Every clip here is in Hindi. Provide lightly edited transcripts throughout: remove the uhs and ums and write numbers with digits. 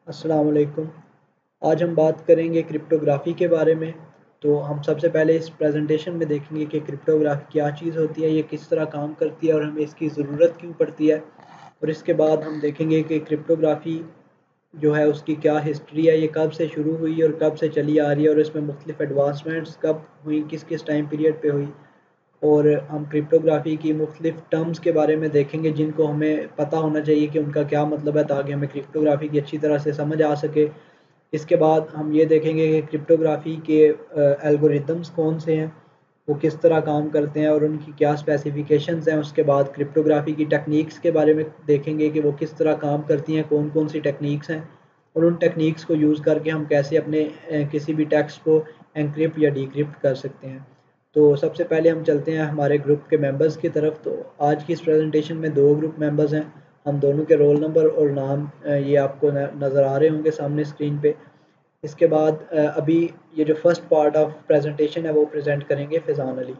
अस्सलाम वालेकुम। आज हम बात करेंगे क्रिप्टोग्राफ़ी के बारे में। तो हम सबसे पहले इस प्रेजेंटेशन में देखेंगे कि क्रिप्टोग्राफ़ी क्या चीज़ होती है, ये किस तरह काम करती है और हमें इसकी ज़रूरत क्यों पड़ती है। और इसके बाद हम देखेंगे कि क्रिप्टोग्राफ़ी जो है उसकी क्या हिस्ट्री है, ये कब से शुरू हुई और कब से चली आ रही है और इसमें मुख्तलिफ एडवांसमेंट्स कब हुई, किस किस टाइम पीरियड पे हुई। और हम क्रिप्टोग्राफ़ी की मुख्तलिफ टर्म्स के बारे में देखेंगे जिनको हमें पता होना चाहिए कि उनका क्या मतलब है, ताकि हमें क्रिप्टोग्राफ़ी की अच्छी तरह से समझ आ सके। इसके बाद हम ये देखेंगे कि क्रिप्टोग्राफ़ी के एल्गोरिदम्स कौन से हैं, वो किस तरह काम करते हैं और उनकी क्या स्पेसिफ़िकेशंस हैं। उसके बाद क्रिप्टोग्राफ़ी की टेक्निक्स के बारे में देखेंगे कि वो किस तरह काम करती हैं, कौन-कौन सी टेक्निक्स हैं और उन टेक्निक्स को यूज़ करके हम कैसे अपने किसी भी टेक्स्ट को एन्क्रिप्ट या डिक्रिप्ट कर सकते हैं। तो सबसे पहले हम चलते हैं हमारे ग्रुप के मेंबर्स की तरफ। तो आज की इस प्रेजेंटेशन में 2 ग्रुप मेंबर्स हैं। हम दोनों के रोल नंबर और नाम ये आपको नज़र आ रहे होंगे सामने स्क्रीन पे। इसके बाद अभी ये जो फर्स्ट पार्ट ऑफ प्रेजेंटेशन है वो प्रेजेंट करेंगे फैज़ान अली।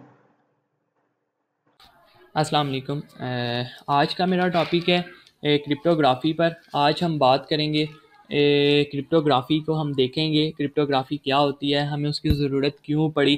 अस्सलाम वालेकुम। आज का मेरा टॉपिक है क्रिप्टोग्राफ़ी पर। आज हम बात करेंगे क्रिप्टोग्राफ़ी को हम देखेंगे क्रिप्टोग्राफ़ी क्या होती है, हमें उसकी ज़रूरत क्यों पड़ी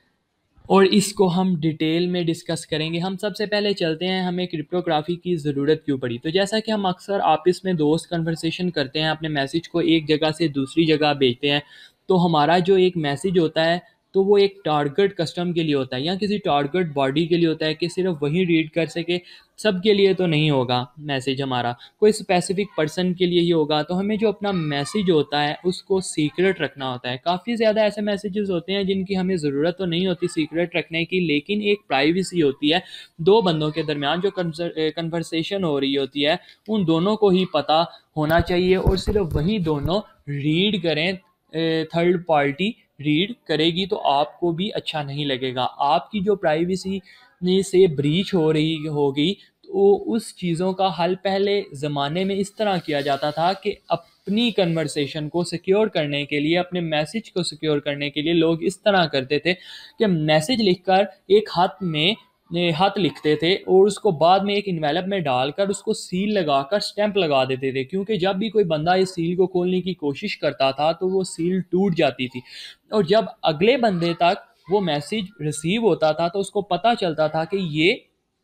और इसको हम डिटेल में डिस्कस करेंगे। हम सबसे पहले चलते हैं हमें क्रिप्टोग्राफ़ी की ज़रूरत क्यों पड़ी। तो जैसा कि हम अक्सर आपस में दोस्त कन्वर्सेशन करते हैं, अपने मैसेज को एक जगह से दूसरी जगह भेजते हैं, तो हमारा जो एक मैसेज होता है तो वो एक टारगेट कस्टम के लिए होता है या किसी टारगेट बॉडी के लिए होता है कि सिर्फ वही रीड कर सके। सब के लिए तो नहीं होगा मैसेज हमारा, कोई स्पेसिफिक पर्सन के लिए ही होगा। तो हमें जो अपना मैसेज होता है उसको सीक्रेट रखना होता है। काफ़ी ज़्यादा ऐसे मैसेजेस होते हैं जिनकी हमें ज़रूरत तो नहीं होती सीक्रेट रखने की, लेकिन एक प्राइवेसी होती है दो बंदों के दरमियान जो कन्वर्सेशन हो रही होती है, उन दोनों को ही पता होना चाहिए और सिर्फ वही दोनों रीड करें। थर्ड पार्टी रीड करेगी तो आपको भी अच्छा नहीं लगेगा, आपकी जो प्राइवेसी से ब्रीच हो रही होगी। तो उस चीज़ों का हल पहले ज़माने में इस तरह किया जाता था कि अपनी कन्वर्सेशन को सिक्योर करने के लिए, अपने मैसेज को सिक्योर करने के लिए लोग इस तरह करते थे कि मैसेज लिखकर एक हाथ में हाथ लिखते थे और उसको बाद में एक इन्वेलप में डालकर उसको सील लगाकर स्टैंप लगा देते थे, क्योंकि जब भी कोई बंदा इस सील को खोलने की कोशिश करता था तो वो सील टूट जाती थी और जब अगले बंदे तक वो मैसेज रिसीव होता था तो उसको पता चलता था कि ये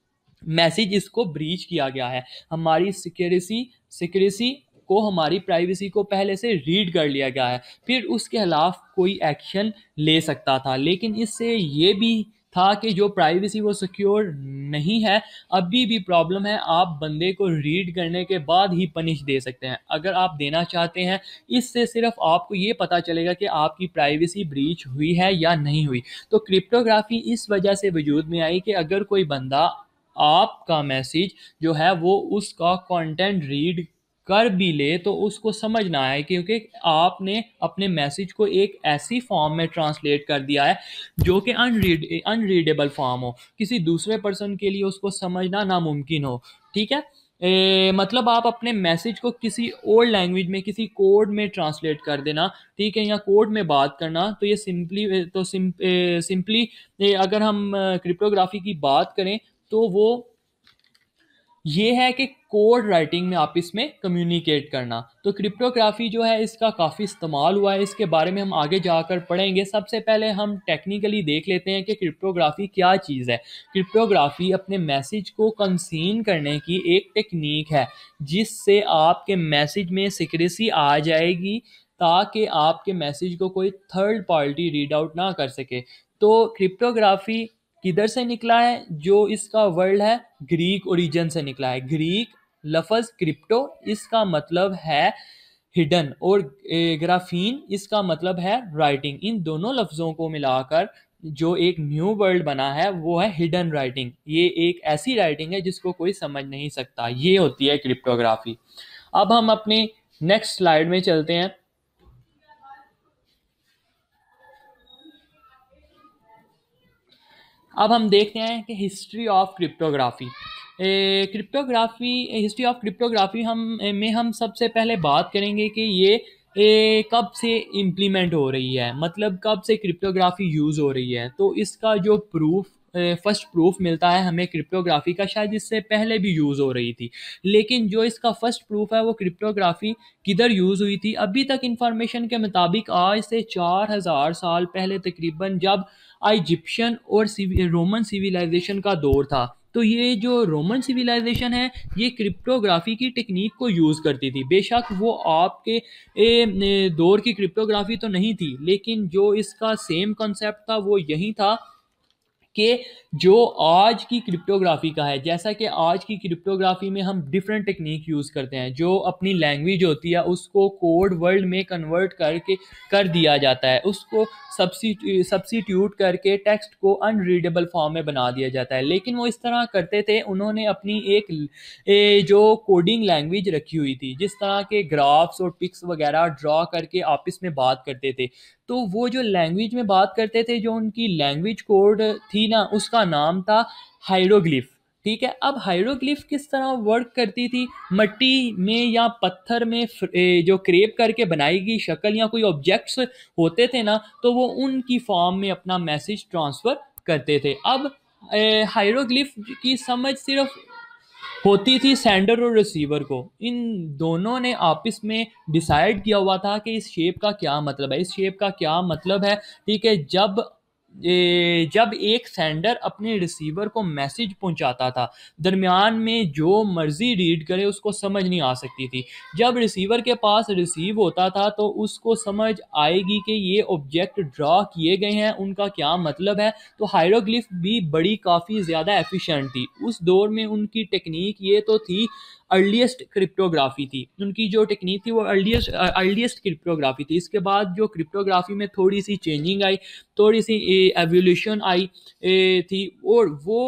मैसेज इसको ब्रीच किया गया है। हमारी सिक्योरिसी सिक्योरिसी को, हमारी प्राइवेसी को पहले से रीड कर लिया गया है, फिर उसके खिलाफ कोई एक्शन ले सकता था। लेकिन इससे ये भी था कि जो प्राइवेसी वो सिक्योर नहीं है, अभी भी प्रॉब्लम है, आप बंदे को रीड करने के बाद ही पनिश दे सकते हैं अगर आप देना चाहते हैं। इससे सिर्फ आपको ये पता चलेगा कि आपकी प्राइवेसी ब्रीच हुई है या नहीं हुई। तो क्रिप्टोग्राफी इस वजह से वजूद में आई कि अगर कोई बंदा आपका मैसेज जो है वो उसका कंटेंट रीड कर भी ले तो उसको समझ ना आए, क्योंकि आपने अपने मैसेज को एक ऐसी फॉर्म में ट्रांसलेट कर दिया है जो कि अनरीडेबल फॉर्म हो, किसी दूसरे पर्सन के लिए उसको समझना नामुमकिन हो। ठीक है। मतलब आप अपने मैसेज को किसी और लैंग्वेज में, किसी कोड में ट्रांसलेट कर देना, ठीक है, या कोड में बात करना, तो ये सिंपली अगर हम क्रिप्टोग्राफी की बात करें तो वो ये है कि कोड राइटिंग में आप इसमें कम्युनिकेट करना। तो क्रिप्टोग्राफी जो है इसका काफ़ी इस्तेमाल हुआ है, इसके बारे में हम आगे जाकर पढ़ेंगे। सबसे पहले हम टेक्निकली देख लेते हैं कि क्रिप्टोग्राफी क्या चीज़ है। क्रिप्टोग्राफी अपने मैसेज को कंसीन करने की एक टेक्निक है जिससे आपके मैसेज में सिक्रेसी आ जाएगी ताकि आपके मैसेज को कोई थर्ड पार्टी रीड आउट ना कर सके। तो क्रिप्टोग्राफी किधर से निकला है? जो इसका वर्ड है ग्रीक ओरिजिन से निकला है। ग्रीक लफ्ज़ क्रिप्टो इसका मतलब है हिडन और ग्राफीन इसका मतलब है राइटिंग। इन दोनों लफ्ज़ों को मिलाकर जो एक न्यू वर्ड बना है वो है हिडन राइटिंग। ये एक ऐसी राइटिंग है जिसको कोई समझ नहीं सकता, ये होती है क्रिप्टोग्राफी। अब हम अपने नेक्स्ट स्लाइड में चलते हैं। अब हम देखते हैं कि history of cryptography. Cryptography history of cryptography हम सबसे पहले बात करेंगे कि ये कब से इम्प्लीमेंट हो रही है, मतलब कब से क्रिप्टोग्राफी यूज़ हो रही है। तो इसका जो प्रूफ फर्स्ट प्रूफ मिलता है हमें क्रिप्टोग्राफी का, शायद इससे पहले भी यूज़ हो रही थी, लेकिन जो इसका फर्स्ट प्रूफ है वो क्रिप्टोग्राफी किधर यूज़ हुई थी अभी तक इंफॉर्मेशन के मुताबिक आज से 4000 साल पहले तकरीबन, जब इजिप्शियन और रोमन सिविलाइजेशन का दौर था। तो ये जो रोमन सिविलाइजेशन है ये क्रिप्टोग्राफी की टेक्निक को यूज़ करती थी। बेशक वो आपके दौर की क्रिप्टोग्राफी तो नहीं थी, लेकिन जो इसका सेम कॉन्सेप्ट था वो यही था कि जो आज की क्रिप्टोग्राफी का है, जैसा कि आज की क्रिप्टोग्राफी में हम डिफरेंट टेक्निक यूज़ करते हैं, जो अपनी लैंग्वेज होती है उसको कोड वर्ड में कन्वर्ट करके कर दिया जाता है, उसको सब्सिट्यूट करके टेक्स्ट को अनरीडेबल फॉर्म में बना दिया जाता है। लेकिन वो इस तरह करते थे, उन्होंने अपनी एक जो कोडिंग लैंग्वेज रखी हुई थी, जिस तरह के ग्राफ्स और पिक्स वगैरह ड्रॉ करके आपस में बात करते थे। तो वो जो लैंग्वेज में बात करते थे, जो उनकी लैंग्वेज कोड थी ना, उसका नाम था हायरोग्लिफ। ठीक है, अब हायरोग्लिफ किस तरह वर्क करती थी, मिट्टी में या पत्थर में जो क्रेप करके बनाई गई शक्ल या कोई ऑब्जेक्ट्स होते थे ना, तो वो उनकी फॉर्म में अपना मैसेज ट्रांसफ़र करते थे। अब हायरोग्लिफ की समझ सिर्फ होती थी सेंडर और रिसीवर को, इन दोनों ने आपस में डिसाइड किया हुआ था कि इस शेप का क्या मतलब है, इस शेप का क्या मतलब है। ठीक है, जब एक सेंडर अपने रिसीवर को मैसेज पहुंचाता था, दरमियान में जो मर्जी रीड करे उसको समझ नहीं आ सकती थी। जब रिसीवर के पास रिसीव होता था तो उसको समझ आएगी कि ये ऑब्जेक्ट ड्रॉ किए गए हैं, उनका क्या मतलब है। तो हायरोग्लिफ भी बड़ी काफ़ी ज़्यादा एफिशिएंट थी उस दौर में। उनकी टेक्निक ये तो थी, अर्लीस्ट क्रिप्टोग्राफी थी उनकी, जो टेक्निक थी वो अर्लीस्ट क्रिप्टोग्राफी थी। इसके बाद जो क्रिप्टोग्राफी में थोड़ी सी चेंजिंग आई, थोड़ी सी एवोल्यूशन आई थी, और वो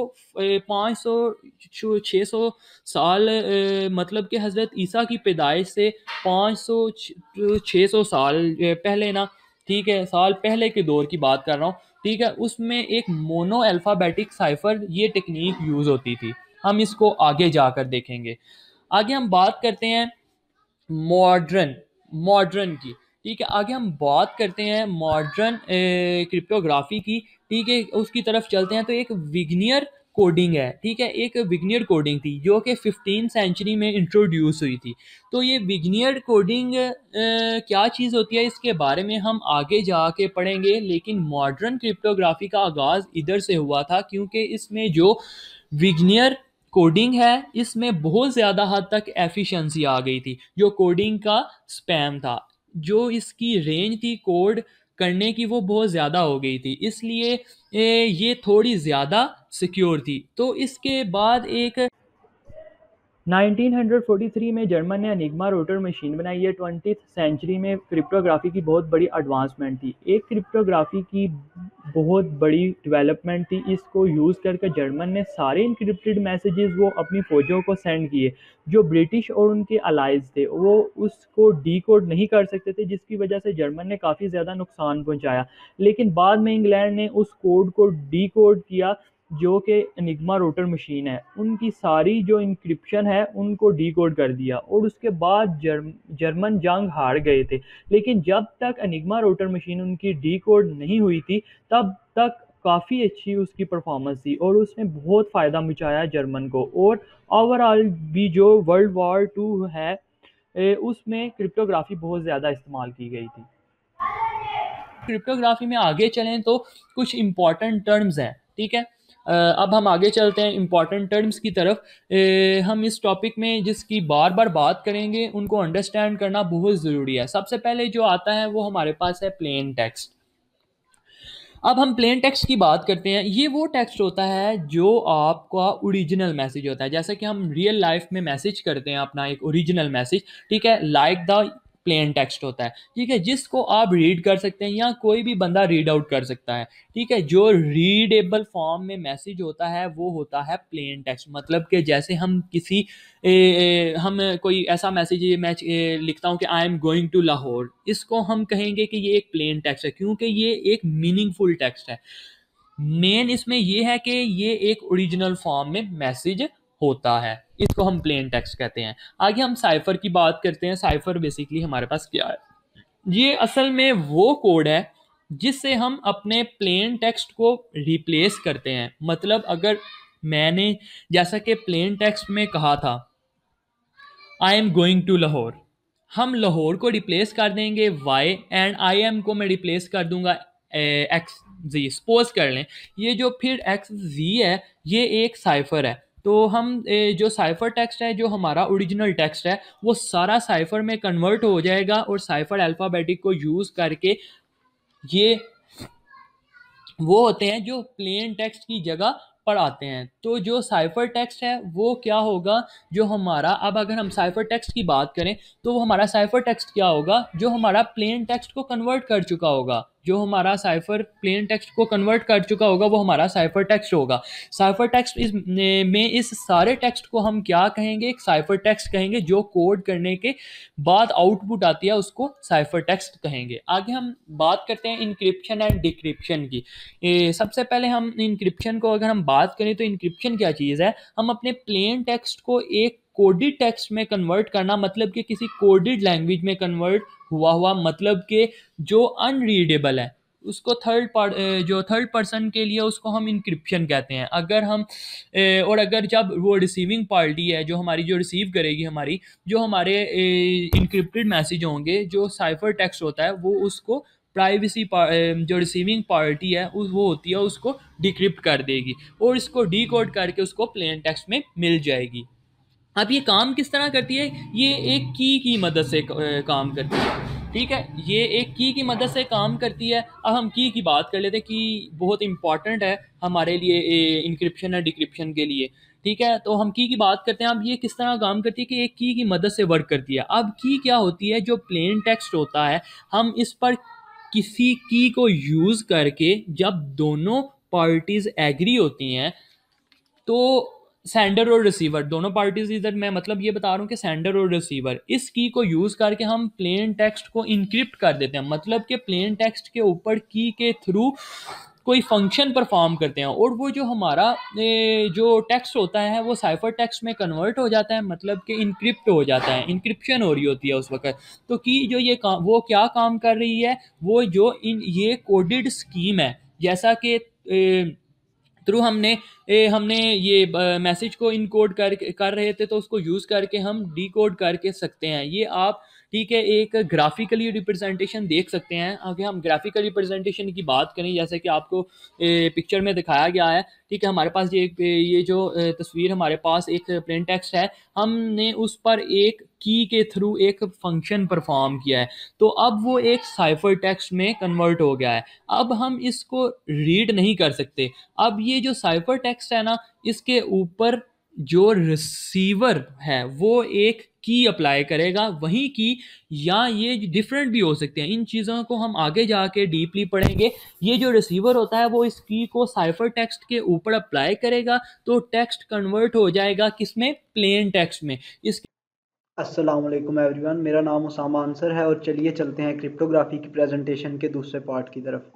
500 600 साल मतलब कि हज़रत ईसा की पैदाइश से 500 600 साल पहले ना, ठीक है, साल पहले के दौर की बात कर रहा हूँ। ठीक है, उसमें एक मोनो अल्फ़ाबेटिक साइफर ये टेक्निक यूज़ होती थी। हम इसको आगे जाकर देखेंगे। आगे हम बात करते हैं मॉडर्न मॉडर्न की। ठीक है, आगे हम बात करते हैं मॉडर्न क्रिप्टोग्राफी की। ठीक है, उसकी तरफ चलते हैं। तो एक विग्नियर कोडिंग है, ठीक है, एक विग्नियर कोडिंग थी जो कि 15 सेंचुरी में इंट्रोड्यूस हुई थी। तो ये विग्नियर कोडिंग क्या चीज़ होती है इसके बारे में हम आगे जाके पढ़ेंगे, लेकिन मॉडर्न क्रिप्टोग्राफी का आगाज़ इधर से हुआ था, क्योंकि इसमें जो विग्नियर कोडिंग है इसमें बहुत ज़्यादा हद तक एफिशिएंसी आ गई थी। जो कोडिंग का स्पैम था, जो इसकी रेंज थी कोड करने की, वो बहुत ज़्यादा हो गई थी, इसलिए ये थोड़ी ज़्यादा सिक्योर थी। तो इसके बाद एक 1943 में जर्मन ने एनिग्मा रोटर मशीन बनाई। ये 20th सेंचुरी में क्रिप्टोग्राफी की बहुत बड़ी एडवांसमेंट थी, एक क्रिप्टोग्राफी की बहुत बड़ी डेवलपमेंट थी। इसको यूज़ करके जर्मन ने सारे इनक्रिप्टेड मैसेजेस वो अपनी फ़ौजों को सेंड किए। जो ब्रिटिश और उनके अलाइज थे वो उसको डी कोड नहीं कर सकते थे, जिसकी वजह से जर्मन ने काफ़ी ज़्यादा नुकसान पहुंचाया। लेकिन बाद में इंग्लैंड ने उस कोड को डी कोड किया, जो कि एनिग्मा रोटर मशीन है, उनकी सारी जो इंक्रिप्शन है उनको डीकोड कर दिया, और उसके बाद जर्मन जंग हार गए थे। लेकिन जब तक एनिग्मा रोटर मशीन उनकी डीकोड नहीं हुई थी तब तक काफ़ी अच्छी उसकी परफॉर्मेंस थी, और उसने बहुत फ़ायदा मचाया जर्मन को। और ओवरऑल भी जो वर्ल्ड वॉर टू है उसमें क्रिप्टोग्राफी बहुत ज़्यादा इस्तेमाल की गई थी। क्रिप्टोग्राफी में आगे चलें तो कुछ इंपॉर्टेंट टर्म्स हैं। ठीक है, अब हम आगे चलते हैं इंपॉर्टेंट टर्म्स की तरफ। हम इस टॉपिक में जिसकी बार बार बात करेंगे उनको अंडरस्टैंड करना बहुत ज़रूरी है। सबसे पहले जो आता है वो हमारे पास है प्लेन टेक्स्ट। अब हम प्लेन टेक्स्ट की बात करते हैं। ये वो टेक्स्ट होता है जो आपका ओरिजिनल मैसेज होता है, जैसे कि हम रियल लाइफ में मैसेज करते हैं अपना एक ओरिजिनल मैसेज। ठीक है, लाइक द प्लेन टेक्स्ट होता है। ठीक है, जिसको आप रीड कर सकते हैं या कोई भी बंदा रीड आउट कर सकता है। ठीक है, जो रीडेबल फॉर्म में मैसेज होता है वो होता है प्लेन टेक्स्ट। मतलब कि जैसे हम किसी हम कोई ऐसा मैसेज मैं लिखता हूँ कि I am going to Lahore, इसको हम कहेंगे कि ये एक प्लेन टेक्स्ट है, क्योंकि ये एक मीनिंगफुल टेक्स्ट है। मेन इसमें ये है कि ये एक ओरिजिनल फॉर्म में मैसेज होता है, इसको हम प्लेन टेक्स्ट कहते हैं। आगे हम साइफर की बात करते हैं। साइफर बेसिकली हमारे पास क्या है, ये असल में वो कोड है जिससे हम अपने प्लेन टेक्स्ट को रिप्लेस करते हैं। मतलब अगर मैंने जैसा कि प्लेन टेक्स्ट में कहा था I am going to Lahore, हम लाहौर को रिप्लेस कर देंगे वाई, एंड आई एम को मैं रिप्लेस कर दूंगा एक्स जी। सपोज कर लें ये जो फिर एक्स जी है ये एक साइफर है, तो हम जो साइफर टेक्स्ट है, जो हमारा ओरिजिनल टेक्स्ट है, वो सारा साइफर में कन्वर्ट हो जाएगा और साइफर अल्फ़ाबेटिक को यूज़ करके ये वो होते हैं जो प्लेन टेक्स्ट की जगह पर आते हैं। तो जो साइफर टेक्स्ट है वो क्या होगा, जो हमारा, अब अगर हम साइफर टेक्स्ट की बात करें तो वो हमारा साइफर टेक्स्ट क्या होगा, जो हमारा प्लेन टेक्स्ट को कन्वर्ट कर चुका होगा। जो हमारा साइफर प्लेन टेक्स्ट को कन्वर्ट कर चुका होगा वो हमारा साइफर टेक्स्ट होगा। साइफर टेक्स्ट में इस सारे टेक्स्ट को हम क्या कहेंगे, एक साइफर टेक्स्ट कहेंगे। जो कोड करने के बाद आउटपुट आती है उसको साइफर टेक्स्ट कहेंगे। आगे हम बात करते हैं इंक्रिप्शन एंड डिक्रिप्शन की। सबसे पहले हम इंक्रिप्शन को अगर हम बात करें तो इंक्रिप्शन क्या चीज़ है, हम अपने प्लेन टेक्स्ट को एक कोडेड टेक्स्ट में कन्वर्ट करना, मतलब कि किसी कोडेड लैंग्वेज में कन्वर्ट हुआ मतलब कि जो अनरीडेबल है उसको जो थर्ड पर्सन के लिए उसको हम इंक्रिप्शन कहते हैं। अगर हम और अगर जब वो रिसीविंग पार्टी है जो हमारी, जो रिसीव करेगी हमारी, जो हमारे इंक्रिप्टेड मैसेज होंगे, जो साइफर टेक्स्ट होता है वो उसको प्राइवेसी जो रिसीविंग पार्टी है वो होती है उसको डिक्रिप्ट कर देगी और इसको डीकोड करके उसको प्लेन टेक्स्ट में मिल जाएगी। अब ये काम किस तरह करती है, ये एक की मदद से काम करती है। ठीक है, ये एक की मदद से काम करती है। अब हम की बात कर लेते हैं, की बहुत इंपॉर्टेंट है हमारे लिए इंक्रिप्शन और डिक्रिप्शन के लिए। ठीक है, तो हम की बात करते हैं। अब ये किस तरह काम करती है कि एक की मदद से वर्क करती है। अब की क्या होती है, जो प्लेन टेक्स्ट होता है हम इस पर किसी की को यूज़ करके जब दोनों पार्टीज एग्री होती हैं तो सेंडर और रिसीवर दोनों पार्टीज, इधर मैं मतलब ये बता रहा हूँ कि सेंडर और रिसीवर इस की को यूज़ करके हम प्लेन टेक्स्ट को इनक्रिप्ट कर देते हैं। मतलब कि प्लेन टेक्स्ट के ऊपर की के थ्रू कोई फंक्शन परफॉर्म करते हैं और वो जो हमारा जो टेक्स्ट होता है वो साइफर टेक्स्ट में कन्वर्ट हो जाता है, मतलब कि इनक्रिप्ट हो जाता है, इनक्रिप्शन हो रही होती है उस वक्त। तो की जो ये काम, वो क्या काम कर रही है, वो जो ये कोडेड स्कीम है, जैसा कि थ्रू हमने ये मैसेज को इनकोड कर रहे थे तो उसको यूज़ करके हम डीकोड करके सकते हैं। ये आप, ठीक है, एक ग्राफिकली रिप्रेजेंटेशन देख सकते हैं। अगर हम ग्राफिकल रिप्रेजेंटेशन की बात करें, जैसे कि आपको पिक्चर में दिखाया गया है, ठीक है, हमारे पास ये जो तस्वीर, हमारे पास एक प्लेन टेक्स्ट है, हमने उस पर एक की के थ्रू एक फंक्शन परफॉर्म किया है, तो अब वो एक साइफर टेक्स्ट में कन्वर्ट हो गया है। अब हम इसको रीड नहीं कर सकते। अब ये जो साइफर टेक्स्ट है ना, इसके ऊपर जो रिसीवर है वो एक की अप्लाई करेगा, वही की, या ये डिफरेंट भी हो सकते हैं। इन चीज़ों को हम आगे जाके डीपली पढ़ेंगे। ये जो रिसीवर होता है वो इस की को साइफर टेक्स्ट के ऊपर अप्लाई करेगा तो टेक्स्ट कन्वर्ट हो जाएगा किसमें, प्लेन टेक्स्ट में। इस अस्सलाम वालेकुम एवरीवन, मेरा नाम उसामा अंसर है और चलिए चलते हैं क्रिप्टोग्राफी की प्रेजेंटेशन के दूसरे पार्ट की तरफ।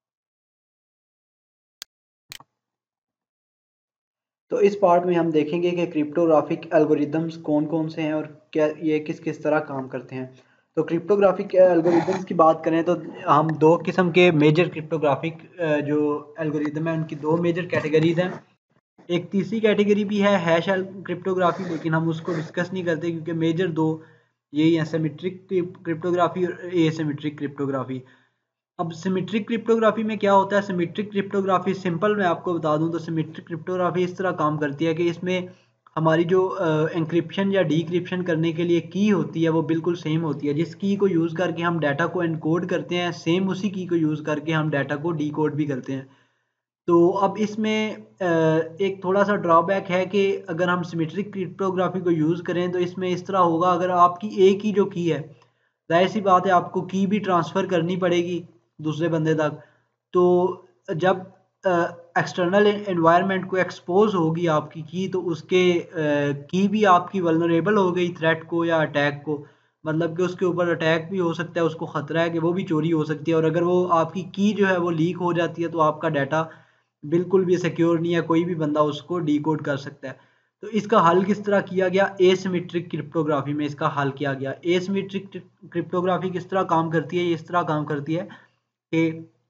तो इस पार्ट में हम देखेंगे कि क्रिप्टोग्राफिक एल्गोरिदम्स कौन कौन से हैं और क्या ये किस किस तरह काम करते हैं। तो क्रिप्टोग्राफिक एल्गोरिदम्स की बात करें तो हम दो किस्म के मेजर क्रिप्टोग्राफिक जो एल्गोरिदम है उनकी दो मेजर कैटेगरीज हैं। एक तीसरी कैटेगरी भी है हैश क्रिप्टोग्राफी, लेकिन हम उसको डिस्कस नहीं करते क्योंकि मेजर दो यही हैं, सिमेट्रिक क्रिप्टोग्राफी और एसिमेट्रिक क्रिप्टोग्राफी। अब सिमेट्रिक क्रिप्टोग्राफी में क्या होता है, सिमेट्रिक क्रिप्टोग्राफी सिंपल मैं आपको बता दूं तो सिमेट्रिक क्रिप्टोग्राफी इस तरह काम करती है कि इसमें हमारी जो एंक्रिप्शन या डीक्रिप्शन करने के लिए की होती है वो बिल्कुल सेम होती है। जिस की को यूज़ करके हम डाटा को एनकोड करते हैं, सेम उसी की को यूज़ करके हम डाटा को डीकोड भी करते हैं। तो अब इसमें एक थोड़ा सा ड्रॉबैक है कि अगर हम सिमेट्रिक क्रिप्टोग्राफी को यूज़ करें तो इसमें इस तरह होगा, अगर आपकी एक ही जो की है, जाहिर सी बात है आपको की भी ट्रांसफ़र करनी पड़ेगी दूसरे बंदे तक। तो जब एक्सटर्नल एनवायरनमेंट को एक्सपोज होगी आपकी की, तो उसके की भी आपकी वल्नरेबल हो गई थ्रेट को या अटैक को, मतलब कि उसके ऊपर अटैक भी हो सकता है, उसको ख़तरा है कि वो भी चोरी हो सकती है। और अगर वो आपकी की जो है वो लीक हो जाती है तो आपका डाटा बिल्कुल भी सिक्योर नहीं है, कोई भी बंदा उसको डिकोड कर सकता है। तो इसका हल किस तरह किया गया, एसिमेट्रिक क्रिप्टोग्राफी में इसका हल किया गया। एसिमेट्रिक क्रिप्टोग्राफी किस तरह काम करती है, ये इस तरह काम करती है कि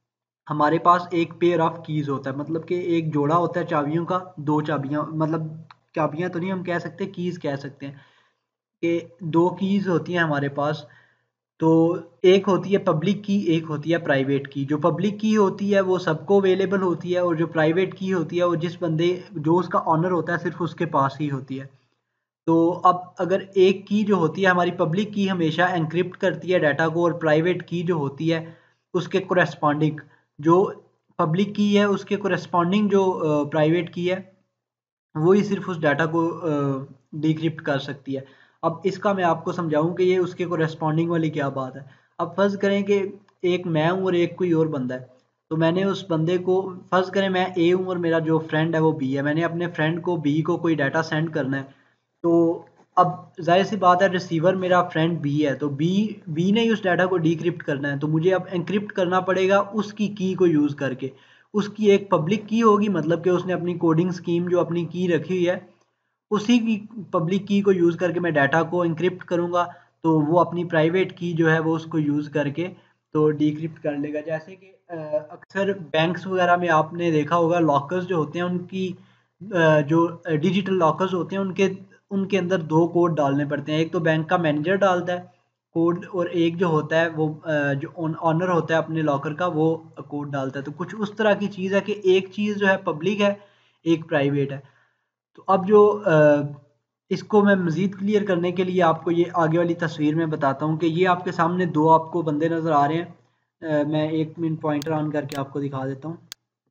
हमारे पास एक पेयर ऑफ कीज़ होता है, मतलब कि एक जोड़ा होता है चाबियों का, दो चाबियां, मतलब चाबियां तो नहीं हम कह सकते, कीज़ कह सकते हैं कि दो कीज़ होती हैं हमारे पास। तो एक होती है पब्लिक की, एक होती है प्राइवेट की। जो पब्लिक की होती है वो सबको अवेलेबल होती है, और जो प्राइवेट की होती है वो जिस बंदे, जो उसका ऑनर होता है, सिर्फ उसके पास ही होती है। तो अब अगर एक की जो होती है हमारी पब्लिक की हमेशा एनक्रिप्ट करती है डाटा को, और प्राइवेट की जो होती है उसके कोरेस्पॉन्डिंग, जो पब्लिक की है उसके कोरेस्पॉन्डिंग जो प्राइवेट की है, वो ही सिर्फ उस डाटा को डिक्रिप्ट कर सकती है। अब इसका मैं आपको समझाऊं कि ये उसके कोरेस्पॉन्डिंग वाली क्या बात है। अब फर्ज करें कि एक मैं हूँ और एक कोई और बंदा है। तो मैंने उस बंदे को, फर्ज करें मैं ए हूँ और मेरा जो फ्रेंड है वो बी है, मैंने अपने फ्रेंड को बी को कोई डाटा सेंड करना है। तो अब जाहिर सी बात है, रिसीवर मेरा फ्रेंड बी है, तो बी बी ने ही उस डाटा को डिक्रिप्ट करना है, तो मुझे अब एनक्रिप्ट करना पड़ेगा उसकी की को यूज़ करके। उसकी एक पब्लिक की होगी, मतलब कि उसने अपनी कोडिंग स्कीम जो अपनी की रखी हुई है, उसी की पब्लिक की को यूज़ करके मैं डाटा को एनक्रिप्ट करूँगा। तो वो अपनी प्राइवेट की जो है वो उसको यूज़ करके तो डिक्रिप्ट कर लेगा। जैसे कि अक्सर बैंक्स वगैरह में आपने देखा होगा, लॉकर्स जो होते हैं उनकी जो डिजिटल लॉकर्स होते हैं उनके उनके अंदर दो कोड डालने पड़ते हैं। एक तो बैंक का मैनेजर डालता है कोड, और एक जो होता है वो जो ऑनर होता है अपने लॉकर का, वो कोड डालता है। तो कुछ उस तरह की चीज़ है कि एक चीज़ जो है पब्लिक है, एक प्राइवेट है। तो अब जो इसको मैं मज़ीद क्लियर करने के लिए आपको ये आगे वाली तस्वीर में बताता हूँ कि ये आपके सामने दो आपको बंदे नज़र आ रहे हैं। मैं 1 मिनट पॉइंटर ऑन करके आपको दिखा देता हूँ।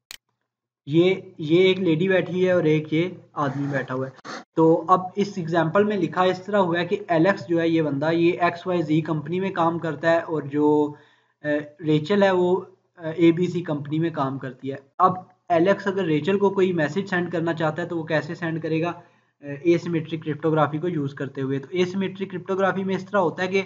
ये एक लेडी बैठी है और एक ये आदमी बैठा हुआ है। तो अब इस एग्जांपल में लिखा इस तरह हुआ है कि एलेक्स जो है ये बंदा, ये XYZ कंपनी में काम करता है, और जो रेचल है वो ABC कंपनी में काम करती है। अब एलेक्स अगर रेचल को कोई मैसेज सेंड करना चाहता है तो वो कैसे सेंड करेगा? एसिमेट्रिक क्रिप्टोग्राफी को यूज़ करते हुए। तो एसिमेट्रिक क्रिप्टोग्राफी में इस तरह होता है कि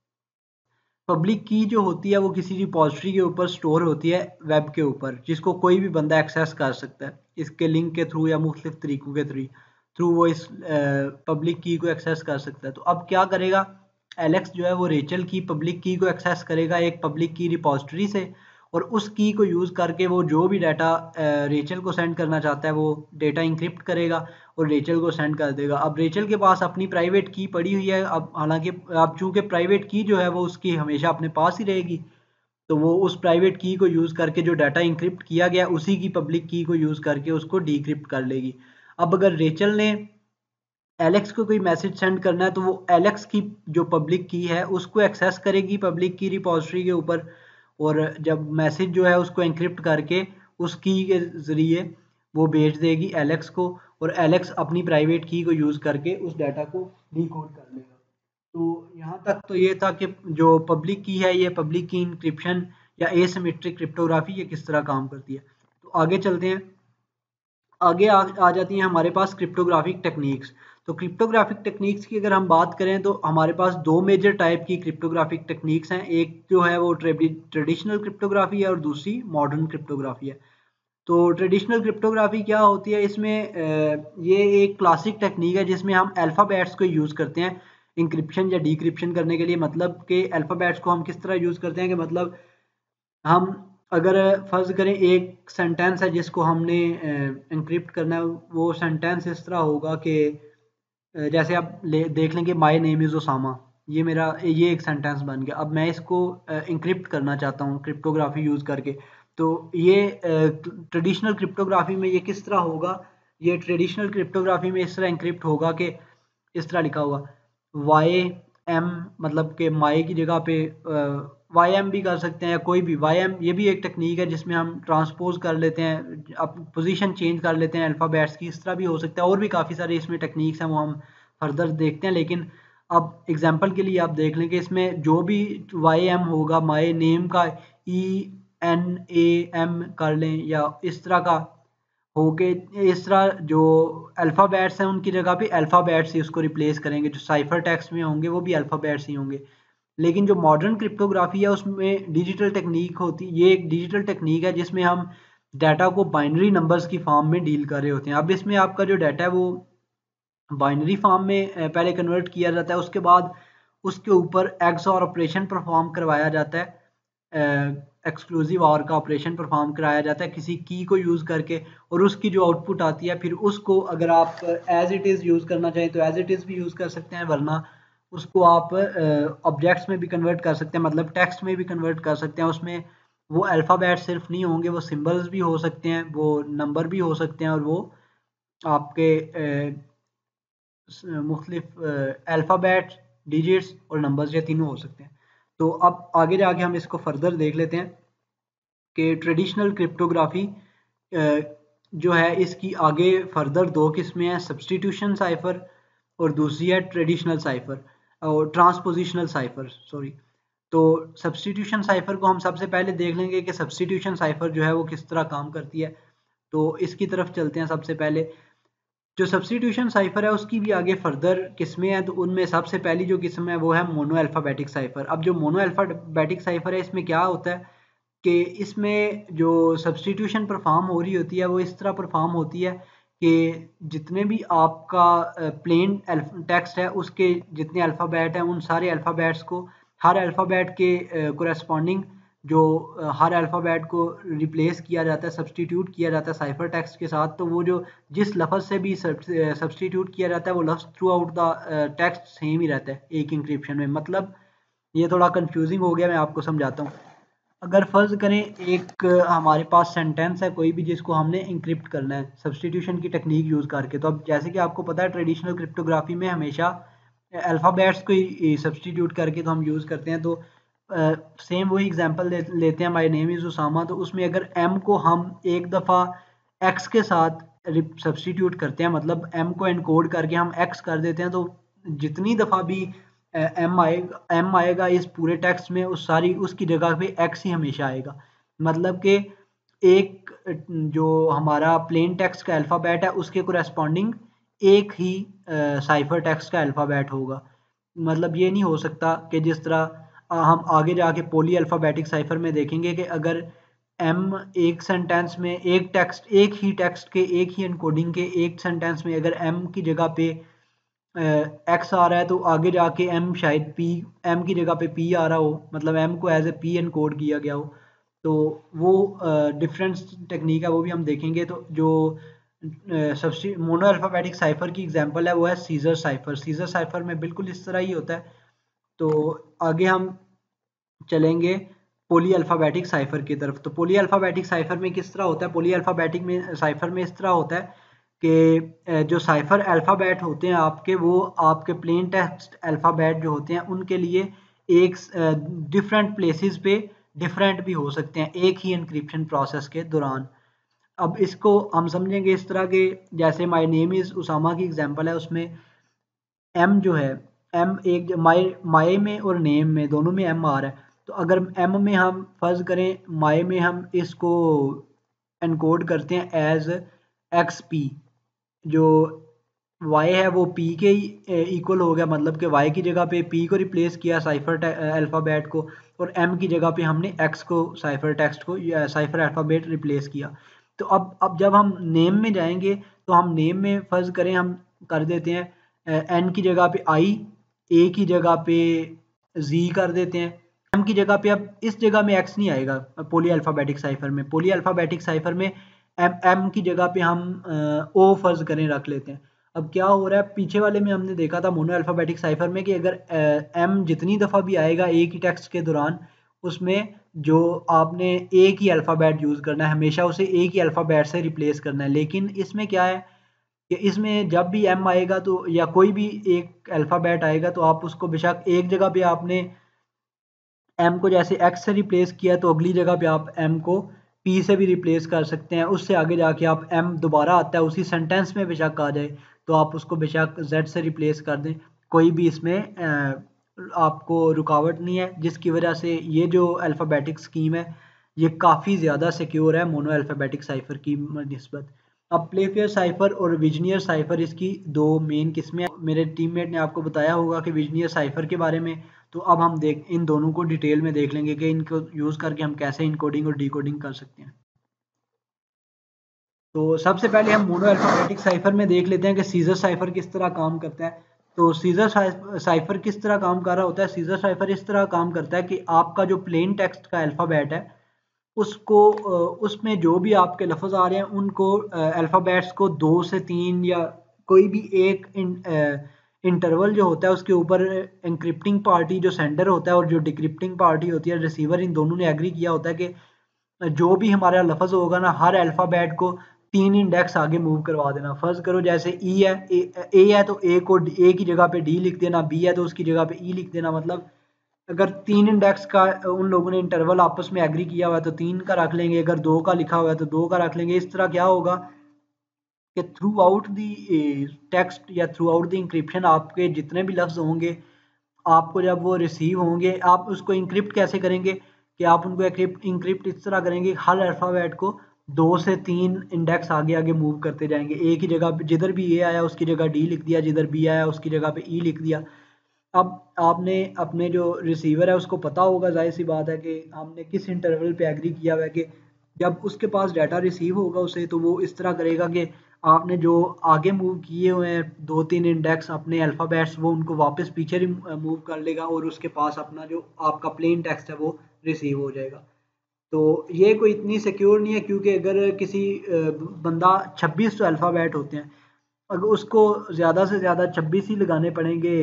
पब्लिक की जो होती है वो किसी रिपॉजिटरी के ऊपर स्टोर होती है, वेब के ऊपर, जिसको कोई भी बंदा एक्सेस कर सकता है इसके लिंक के थ्रू या मुख्तलिफ तरीकों के थ्रू वो इस पब्लिक की को एक्सेस कर सकता है। तो अब क्या करेगा एलेक्स जो है, वो रेचल की पब्लिक की को एक्सेस करेगा एक पब्लिक की रिपॉजिटरी से, और उस की को यूज़ करके वो जो भी डाटा रेचल को सेंड करना चाहता है वो डेटा इंक्रिप्ट करेगा और रेचल को सेंड कर देगा। अब रेचल के पास अपनी प्राइवेट की पड़ी हुई है, अब हालांकि अब चूंकि प्राइवेट की जो है वो उसकी हमेशा अपने पास ही रहेगी, तो वो उस प्राइवेट की को यूज़ करके जो डाटा इंक्रिप्ट किया गया उसी की पब्लिक की को यूज़ करके उसको डिक्रिप्ट कर लेगी। अब अगर रेचल ने एलेक्स को कोई मैसेज सेंड करना है तो वो एलेक्स की जो पब्लिक की है उसको एक्सेस करेगी पब्लिक की रिपॉजिटरी के ऊपर, और जब मैसेज जो है उसको एनक्रिप्ट करके उस की के ज़रिए वो भेज देगी एलेक्स को, और एलेक्स अपनी प्राइवेट की को यूज़ करके उस डाटा को डिकोड कर लेगा। तो यहाँ तक तो ये था कि जो पब्लिक की है, ये पब्लिक की इंक्रिप्शन या एसिमेट्रिक क्रिप्टोग्राफी ये किस तरह काम करती है। तो आगे चलते हैं। आगे आ जाती हैं हमारे पास क्रिप्टोग्राफिक टेक्निक्स। तो क्रिप्टोग्राफिक टेक्निक्स की अगर हम बात करें तो हमारे पास दो मेजर टाइप की क्रिप्टोग्राफिक टेक्निक्स हैं। एक जो है वो ट्रेडिशनल क्रिप्टोग्राफी है और दूसरी मॉडर्न क्रिप्टोग्राफी है। तो ट्रेडिशनल क्रिप्टोग्राफी क्या होती है? इसमें ये एक क्लासिक टेक्निक है जिसमें हम अल्फ़ाबेट्स को यूज़ करते हैं इंक्रिप्शन या डिक्रिप्शन करने के लिए। मतलब कि अल्फ़ाबेट्स को हम किस तरह यूज़ करते हैं कि मतलब हम अगर फ़र्ज़ करें एक सेंटेंस है जिसको हमने एनक्रिप्ट करना है, वो सेंटेंस इस तरह होगा कि जैसे आप देख लें कि माय नेम इज़ ओसामा, ये एक सेंटेंस बन गया। अब मैं इसको एनक्रिप्ट करना चाहता हूँ क्रिप्टोग्राफी यूज़ करके। तो ये ट्रेडिशनल क्रिप्टोग्राफी में ये किस तरह होगा? ये ट्रेडिशनल क्रिप्टोग्राफी में इस तरह एनक्रिप्ट होगा कि इस तरह लिखा होगा वाई एम, मतलब कि माई की जगह पे वाई एम भी कर सकते हैं, या कोई भी वाई एम, ये भी एक टेक्निक है जिसमें हम ट्रांसपोज कर लेते हैं, अब पोजीशन चेंज कर लेते हैं अल्फ़ाबेट्स की। इस तरह भी हो सकता है, और भी काफ़ी सारे इसमें टेक्निक्स हैं वो हम फर्दर देखते हैं। लेकिन अब एग्जांपल के लिए आप देख लें कि इसमें जो भी वाई एम होगा, माई नेम का ENAM कर लें, या इस तरह का हो के इस तरह जो अल्फ़ाबेट्स हैं उनकी जगह पे अल्फ़ाबेट्स ही उसको रिप्लेस करेंगे, जो साइफर टेक्स्ट में होंगे वो भी अल्फ़ाबेट्स ही होंगे। लेकिन जो मॉडर्न क्रिप्टोग्राफी है उसमें डिजिटल टेक्निक होती है, ये एक डिजिटल टेक्निक है जिसमें हम डाटा को बाइनरी नंबर्स की फॉर्म में डील कर रहे होते हैं। अब इसमें आपका जो डाटा है वो बाइनरी फॉर्म में पहले कन्वर्ट किया जाता है, उसके बाद उसके ऊपर एक्स और ऑपरेशन परफॉर्म करवाया जाता है एक्सक्लूसिव और का ऑपरेशन परफॉर्म कराया जाता है किसी की को यूज़ करके, और उसकी जो आउटपुट आती है फिर उसको अगर आप एज इट इज़ यूज़ करना चाहें तो एज इट इज़ भी यूज़ कर सकते हैं, वरना उसको आप ऑब्जेक्ट्स में भी कन्वर्ट कर सकते हैं, मतलब टेक्स्ट में भी कन्वर्ट कर सकते हैं। उसमें वो अल्फ़ाबेट सिर्फ नहीं होंगे, वो सिंबल्स भी हो सकते हैं, वो नंबर भी हो सकते हैं, और वो आपके मुख्तलिफ अल्फ़ाबेट, डिजिट्स और नंबर्स, ये तीनों हो सकते हैं। तो अब आगे जाके हम इसको फर्दर देख लेते हैं कि ट्रेडिशनल क्रिप्टोग्राफी जो है इसकी आगे फर्दर दो किस्में हैं, सब्सटीट्यूशन साइफर और दूसरी है ट्रेडिशनल साइफर और ट्रांसपोजिशनल साइफर, सॉरी। तो सब्सटीट्यूशन साइफर को हम सबसे पहले देख लेंगे कि सब्सटीट्यूशन साइफर जो है वो किस तरह काम करती है। तो इसकी तरफ चलते हैं। सबसे पहले जो सब्सटीट्यूशन साइफर है उसकी भी आगे फर्दर किस्में हैं, तो उनमें सबसे पहली जो किस्म है वो है मोनो अल्फ़ाबेटिक साइफर। अब जो मोनो अल्फ़ाबेटिक साइफर है इसमें क्या होता है कि इसमें जो सब्सटीट्यूशन परफॉर्म हो रही होती है वो इस तरह परफॉर्म होती है कि जितने भी आपका प्लेन टेक्स्ट है उसके जितने अल्फ़ाबेट हैं उन सारे अल्फ़ाबेट्स को हर अल्फ़ाबेट के कोरेस्पॉन्डिंग जो हर अल्फ़ाबेट को रिप्लेस किया जाता है, सब्सटीट्यूट किया जाता है साइफर टेक्स्ट के साथ। तो वो जो जिस लफ्ज़ से भी सब्सटीट्यूट किया जाता है वो लफ्ज़ throughout the text same ही रहता है एक इंक्रिप्शन में। मतलब ये थोड़ा कंफ्यूजिंग हो गया, मैं आपको समझाता हूँ। अगर फ़र्ज़ करें एक हमारे पास सेंटेंस है कोई भी जिसको हमने इंक्रिप्ट करना है सब्सटीट्यूशन की टेक्निक यूज़ करके, तो अब जैसे कि आपको पता है ट्रेडिशनल क्रिप्टोग्राफी में हमेशा अल्फ़ाबेट्स को ही सब्सटीट्यूट करके तो हम यूज़ करते हैं। तो सेम वही एग्जांपल लेते हैं, माय नेम इज़ उसामा। तो उसमें अगर एम को हम एक दफ़ा एक्स के साथ सब्सटीट्यूट करते हैं, मतलब एम को एनकोड करके हम एक्स कर देते हैं, तो जितनी दफ़ा भी एम आएगा इस पूरे टेक्स्ट में उस सारी उसकी जगह पे एक्स ही हमेशा आएगा। मतलब कि एक जो हमारा प्लेन टेक्स्ट का अल्फ़ाबेट है उसके कोरेस्पॉन्डिंग एक ही साइफर टेक्स्ट का अल्फ़ाबेट होगा। मतलब ये नहीं हो सकता कि जिस तरह हम आगे जाके पॉली अल्फ़ाबेटिक साइफर में देखेंगे कि अगर एम एक सेंटेंस में एक ही टेक्स्ट के एक ही एनकोडिंग के एक सेंटेंस में अगर एम की जगह पे एक्स आ रहा है तो आगे जाके एम शायद पी एम की जगह पे पी आ रहा हो, मतलब एम को एज ए पी एनकोड किया गया हो। तो वो डिफरेंस टेक्निक है, वो भी हम देखेंगे। तो जो सबसे मोनो अल्फ़ाबेटिक साइफर की एग्जांपल है वो है सीजर साइफर। सीजर साइफर में बिल्कुल इस तरह ही होता है। तो आगे हम चलेंगे पोली अल्फ़ाबेटिक साइफर की तरफ। तो पोली अल्फ़ाबेटिक साइफर में किस तरह होता है, पोली अल्फ़ाबेटिक में साइफर में इस तरह होता है कि जो साइफर अल्फ़ाबेट होते हैं आपके, वो आपके प्लेन टेक्स्ट अल्फ़ाबेट जो होते हैं उनके लिए एक डिफरेंट प्लेसेस पे डिफरेंट भी हो सकते हैं एक ही इंक्रिप्शन प्रोसेस के दौरान। अब इसको हम समझेंगे इस तरह के, जैसे माय नेम इज़ उसामा की एग्जांपल है, उसमें एम जो है एम एक माय में और नेम में दोनों में एम आ रहा है। तो अगर एम में हम फर्ज करें माय में हम इसको एनकोड करते हैं एज एक्स पी, जो वाई है वो पी के इक्वल हो गया, मतलब कि वाई की जगह पे पी को रिप्लेस किया साइफर अल्फ़ाबेट को, और एम की जगह पे हमने एक्स को साइफर टेक्स्ट को या साइफर अल्फ़ाबेट रिप्लेस किया। तो अब जब हम नेम में जाएंगे तो हम नेम में फ़र्ज़ करें हम कर देते हैं एन की जगह पे आई, ए की जगह पे जी कर देते हैं, एम की जगह पे अब इस जगह में एक्स नहीं आएगा पोली अल्फ़ाबेटिक साइफर में। पोली अल्फ़ाबेटिक साइफर में एम की जगह पे हम ओ फ़र्ज़ करें रख लेते हैं। अब क्या हो रहा है, पीछे वाले में हमने देखा था मोनो अल्फ़ाबेटिक साइफर में कि अगर एम जितनी दफ़ा भी आएगा एक ही टेक्स्ट के दौरान, उसमें जो आपने एक ही अल्फ़ाबेट यूज़ करना है, हमेशा उसे एक ही अल्फ़ाबेट से रिप्लेस करना है। लेकिन इसमें क्या है कि इसमें जब भी एम आएगा तो या कोई भी एक अल्फ़ाबेट आएगा तो आप उसको बेशक एक जगह पे आपने एम को जैसे एक्स से रिप्लेस किया तो अगली जगह पे आप एम को पी से भी रिप्लेस कर सकते हैं। उससे आगे जाके आप एम दोबारा आता है उसी सेंटेंस में बेशक आ जाए तो आप उसको बेशक जेड से रिप्लेस कर दें, कोई भी इसमें आपको रुकावट नहीं है, जिसकी वजह से ये जो अल्फ़ाबेटिक स्कीम है ये काफ़ी ज़्यादा सिक्योर है मोनो अल्फ़ाबेटिक साइफर की निस्बत। अब प्लेफेयर साइफर और विजनियर साइफर इसकी दो मेन किस्में हैं। मेरे टीममेट ने आपको बताया होगा कि विजनियर साइफर के बारे में। तो अब हम इन दोनों को डिटेल में देख लेंगे कि इनको यूज़ करके हम कैसे इनकोडिंग और डिकोडिंग कर सकते हैं। तो सबसे पहले हम मोनो अल्फ़ाबेटिक साइफर में देख लेते हैं कि सीजर साइफर किस तरह काम करता है। तो सीजर साइफर किस तरह काम कर रहा होता है? सीजर साइफर इस तरह काम करता है कि आपका जो प्लेन टेक्स्ट का अल्फ़ाबेट है उसको उसमें जो भी आपके लफ्ज़ आ रहे हैं उनको अल्फ़ाबेट्स को 2 से 3 या कोई भी एक इंटरवल जो होता है उसके ऊपर एनक्रिप्टिंग पार्टी जो सेंडर होता है और जो डिक्रिप्टिंग पार्टी होती है रिसीवर, इन दोनों ने एग्री किया होता है कि जो भी हमारा लफ्ज़ होगा ना हर अल्फ़ाबेट को 3 इंडेक्स आगे मूव करवा देना। फ़र्ज़ करो जैसे ई है, ए है तो ए को ए की जगह पे डी लिख देना, बी है तो उसकी जगह पे ई लिख देना। मतलब अगर 3 इंडेक्स का उन लोगों ने इंटरवल आपस में एग्री किया हुआ है तो 3 का रख लेंगे, अगर 2 का लिखा हुआ है तो 2 का रख लेंगे। इस तरह क्या होगा कि थ्रू आउट दी टेक्स्ट या थ्रू आउट द इंक्रिप्शन आपके जितने भी लफ्ज़ होंगे, आपको जब वो रिसीव होंगे आप उसको इंक्रिप्ट कैसे करेंगे कि आप उनको इंक्रिप्ट इस तरह करेंगे हर अल्फ़ाबेट को 2 से 3 इंडेक्स आगे आगे मूव करते जाएंगे। ए की जगह पे जिधर भी ए आया उसकी जगह डी लिख दिया, जिधर बी आया उसकी जगह पे ई लिख दिया। अब आपने अपने जो रिसीवर है उसको पता होगा, जाहिर सी बात है कि हमने किस इंटरवल पे एग्री किया हुआ है कि जब उसके पास डाटा रिसीव होगा उसे तो वो इस तरह करेगा कि आपने जो आगे मूव किए हुए हैं 2-3 इंडेक्स अपने अल्फ़ाबेट्स वो उनको वापस पीछे मूव कर लेगा और उसके पास अपना जो आपका प्लेन टेक्स्ट है वो रिसीव हो जाएगा। तो ये कोई इतनी सिक्योर नहीं है क्योंकि अगर किसी बंदा 26 तो अल्फ़ाबेट होते हैं, अगर उसको ज़्यादा से ज़्यादा 26 ही लगाने पड़ेंगे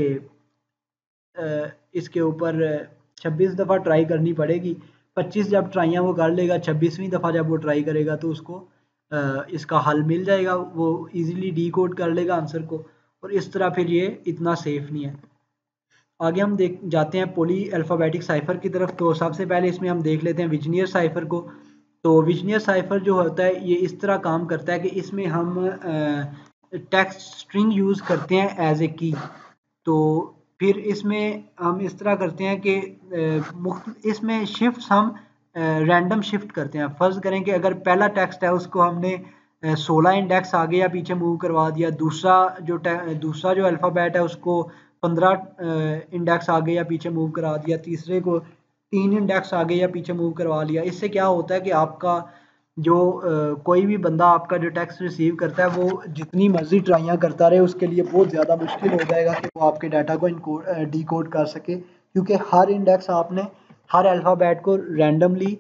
इसके ऊपर 26 दफ़ा ट्राई करनी पड़ेगी। 25 जब ट्राइयाँ वो कर लेगा, 26वीं दफ़ा जब वो ट्राई करेगा तो उसको इसका हल मिल जाएगा, वो ईज़िली डिकोड कर लेगा आंसर को और इस तरह फिर ये इतना सेफ़ नहीं है। आगे हम देख जाते हैं पॉली अल्फ़ाबेटिक साइफ़र की तरफ। तो सबसे पहले इसमें हम देख लेते हैं विजनियर साइफ़र को। तो विजनियर साइफ़र जो होता है ये इस तरह काम करता है कि इसमें हम टेक्स्ट स्ट्रिंग यूज़ करते हैं एज ए की। तो फिर इसमें हम इस तरह करते हैं कि इसमें शिफ्ट्स हम रैंडम शिफ्ट करते हैं। फ़र्ज़ करें कि अगर पहला टेक्स्ट है उसको हमने 16 इंडेक्स आगे या पीछे मूव करवा दिया, दूसरा जो अल्फ़ाबेट है उसको 15 इंडेक्स आगे या पीछे मूव करा दिया, तीसरे को 3 इंडेक्स आगे या पीछे मूव करवा लिया। इससे क्या होता है कि आपका जो कोई भी बंदा आपका जो टेक्स्ट रिसीव करता है वो जितनी मर्जी ट्राइयाँ करता रहे उसके लिए बहुत ज़्यादा मुश्किल हो जाएगा कि वो आपके डाटा को डिकोड कर सके, क्योंकि हर इंडेक्स आपने हर अल्फ़ाबेट को रैंडमली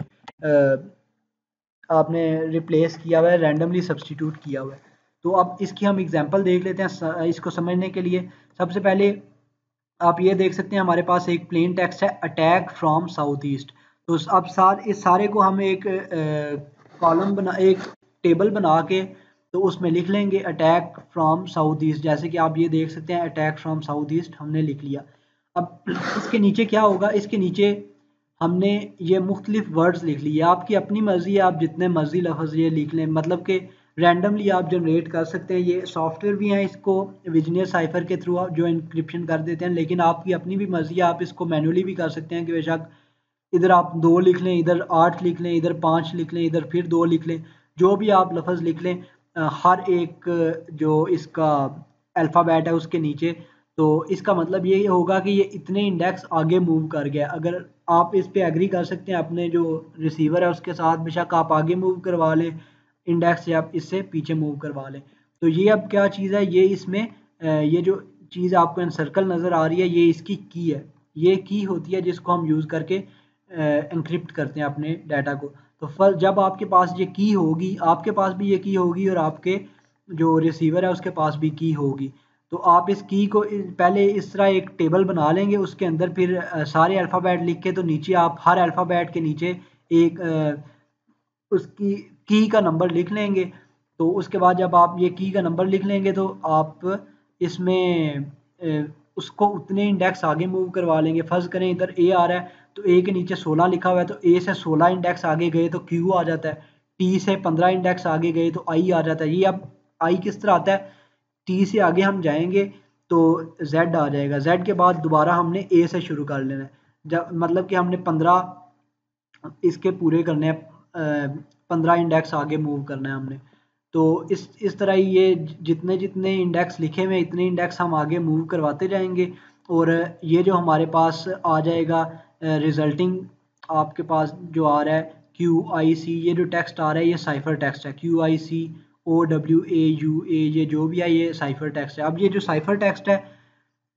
आपने रिप्लेस किया हुआ है, रैंडमली सब्सटीट्यूट किया हुआ है। तो अब इसकी हम एग्जांपल देख लेते हैं इसको समझने के लिए। सबसे पहले आप ये देख सकते हैं हमारे पास एक प्लेन टेक्स्ट है अटैक फ्रॉम साउथ ईस्ट। तो अब इस सारे को हम एक कॉलम बना एक टेबल बना के तो उसमें लिख लेंगे अटैक फ्रॉम साउथ ईस्ट। जैसे कि आप ये देख सकते हैं अटैक फ्रॉम साउथ ईस्ट हमने लिख लिया। अब इसके नीचे क्या होगा, इसके नीचे हमने ये मुख्तलिफ वर्ड्स लिख लिए। आपकी अपनी मर्ज़ी है, आप जितने मर्ज़ी लफ्ज़ ये लिख लें, मतलब कि रैंडमली आप जनरेट कर सकते हैं। ये सॉफ्टवेयर भी हैं इसको विजनियर साइफर के थ्रू जो इंक्रिप्शन कर देते हैं, लेकिन आपकी अपनी भी मर्ज़ी है, आप इसको मैनुअली भी कर सकते हैं कि बेशक इधर आप 2 लिख लें, इधर 8 लिख लें, इधर 5 लिख लें, इधर फिर 2 लिख लें, जो भी आप लफ्ज़ लिख लें हर एक जो इसका अल्फ़ाबेट है उसके नीचे। तो इसका मतलब ये होगा कि ये इतने इंडेक्स आगे मूव कर गया। अगर आप इस पे एग्री कर सकते हैं अपने जो रिसीवर है उसके साथ, बेशक आप आगे मूव करवा लें इंडेक्स या आप इससे पीछे मूव करवा लें। तो ये अब क्या चीज़ है, ये इसमें ये जो चीज़ आपको एनसर्कल नज़र आ रही है ये इसकी की है। ये की होती है जिसको हम यूज़ करके एनक्रिप्ट करते हैं अपने डाटा को। तो फल जब आपके पास ये की होगी, आपके पास भी ये की होगी और आपके जो रिसीवर है उसके पास भी की होगी। तो आप इस की को पहले इस तरह एक टेबल बना लेंगे, उसके अंदर फिर सारे अल्फ़ाबेट लिख के तो नीचे आप हर अल्फ़ाबेट के नीचे एक उसकी की का नंबर लिख लेंगे। तो उसके बाद जब आप ये की का नंबर लिख लेंगे तो आप इसमें उसको उतने इंडेक्स आगे मूव करवा लेंगे। फ़र्ज़ करें इधर ए आ रहा है तो ए के नीचे 16 लिखा हुआ है, तो ए से 16 इंडेक्स आगे गए तो क्यू आ जाता है। टी से 15 इंडेक्स आगे गए तो आई आ जाता है। ये अब आई किस तरह आता है, टी से आगे हम जाएंगे तो जेड आ जाएगा, जेड के बाद दोबारा हमने ए से शुरू कर लेना है। जब मतलब कि हमने 15 इसके पूरे करने हैं, 15 इंडेक्स आगे मूव करना है हमने। तो इस तरह ही ये जितने जितने इंडेक्स लिखे हुए इतने इंडेक्स हम आगे मूव करवाते जाएंगे और ये जो हमारे पास आ जाएगा रिजल्टिंग आपके पास जो आ रहा है QIC, ये जो टेक्स्ट आ रहा है ये साइफर टेक्स्ट है। QICOWAUA ये जो भी है ये साइफर टेक्स्ट है। अब ये जो साइफर टेक्स्ट है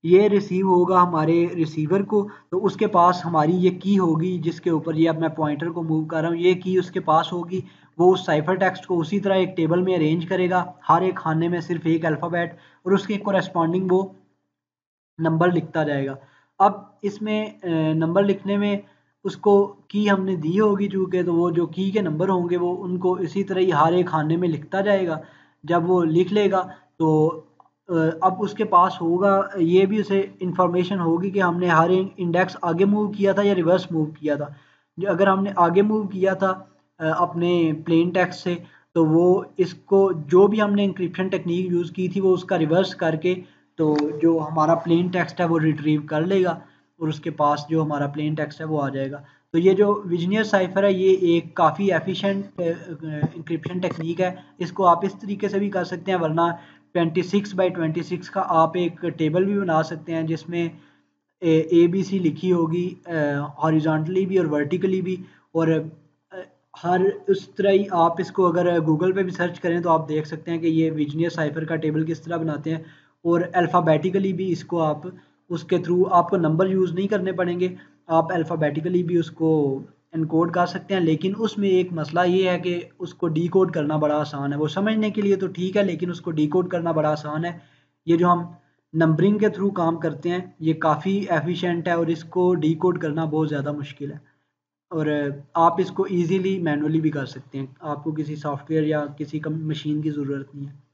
ये रिसीव होगा हमारे रिसीवर को, तो उसके पास हमारी ये की होगी जिसके ऊपर ये अब मैं पॉइंटर को मूव कर रहा हूँ, ये की उसके पास होगी। वो उस साइफर टेक्स्ट को उसी तरह एक टेबल में अरेंज करेगा, हर एक खाने में सिर्फ एक अल्फ़ाबेट, और उसके कोरेस्पॉन्डिंग वो नंबर लिखता जाएगा। अब इसमें नंबर लिखने में उसको की हमने दी होगी चूँकि, तो वो जो की के नंबर होंगे वो उनको इसी तरह ही हर एक खाने में लिखता जाएगा। जब वो लिख लेगा तो अब उसके पास होगा, ये भी उसे इन्फॉर्मेशन होगी कि हमने हर एक इंडेक्स आगे मूव किया था या रिवर्स मूव किया था। अगर हमने आगे मूव किया था अपने प्लेन टेक्स्ट से, तो वो इसको जो भी हमने इंक्रिप्शन टेक्निक यूज़ की थी वो उसका रिवर्स करके, तो जो हमारा प्लेन टेक्स्ट है वो रिट्रीव कर लेगा और उसके पास जो हमारा प्लेन टेक्स्ट है वो आ जाएगा। तो ये जो विजनियर साइफर है ये एक काफ़ी एफिशिएंट इंक्रिप्शन टेक्निक है। इसको आप इस तरीके से भी कर सकते हैं, वरना 26 बाई 26 का आप एक टेबल भी बना सकते हैं जिसमें ए बी सी लिखी होगी हॉरिजॉन्टली भी और वर्टिकली भी। और हर उस तरह ही आप इसको अगर गूगल पे भी सर्च करें तो आप देख सकते हैं कि ये विजनियर साइफर का टेबल किस तरह बनाते हैं। और अल्फ़ाबेटिकली भी इसको आप उसके थ्रू आपको नंबर यूज़ नहीं करने पड़ेंगे, आप अल्फ़ाबेटिकली भी उसको एनकोड कर सकते हैं। लेकिन उसमें एक मसला ये है कि उसको डीकोड करना बड़ा आसान है। वो समझने के लिए तो ठीक है लेकिन उसको डीकोड करना बड़ा आसान है। ये जो हम नंबरिंग के थ्रू काम करते हैं ये काफ़ी एफिशिएंट है और इसको डीकोड करना बहुत ज़्यादा मुश्किल है। और आप इसको इजीली मैनुअली भी कर सकते हैं, आपको किसी सॉफ्टवेयर या किसी मशीन की ज़रूरत नहीं है।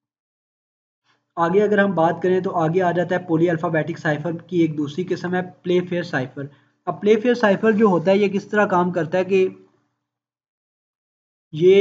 आगे अगर हम बात करें तो आगे आ जाता है पॉली अल्फ़ाबेटिक साइफर की एक दूसरी किस्म है प्ले फेयर साइफर। अब प्ले फेयर साइफर जो होता है ये किस तरह काम करता है कि ये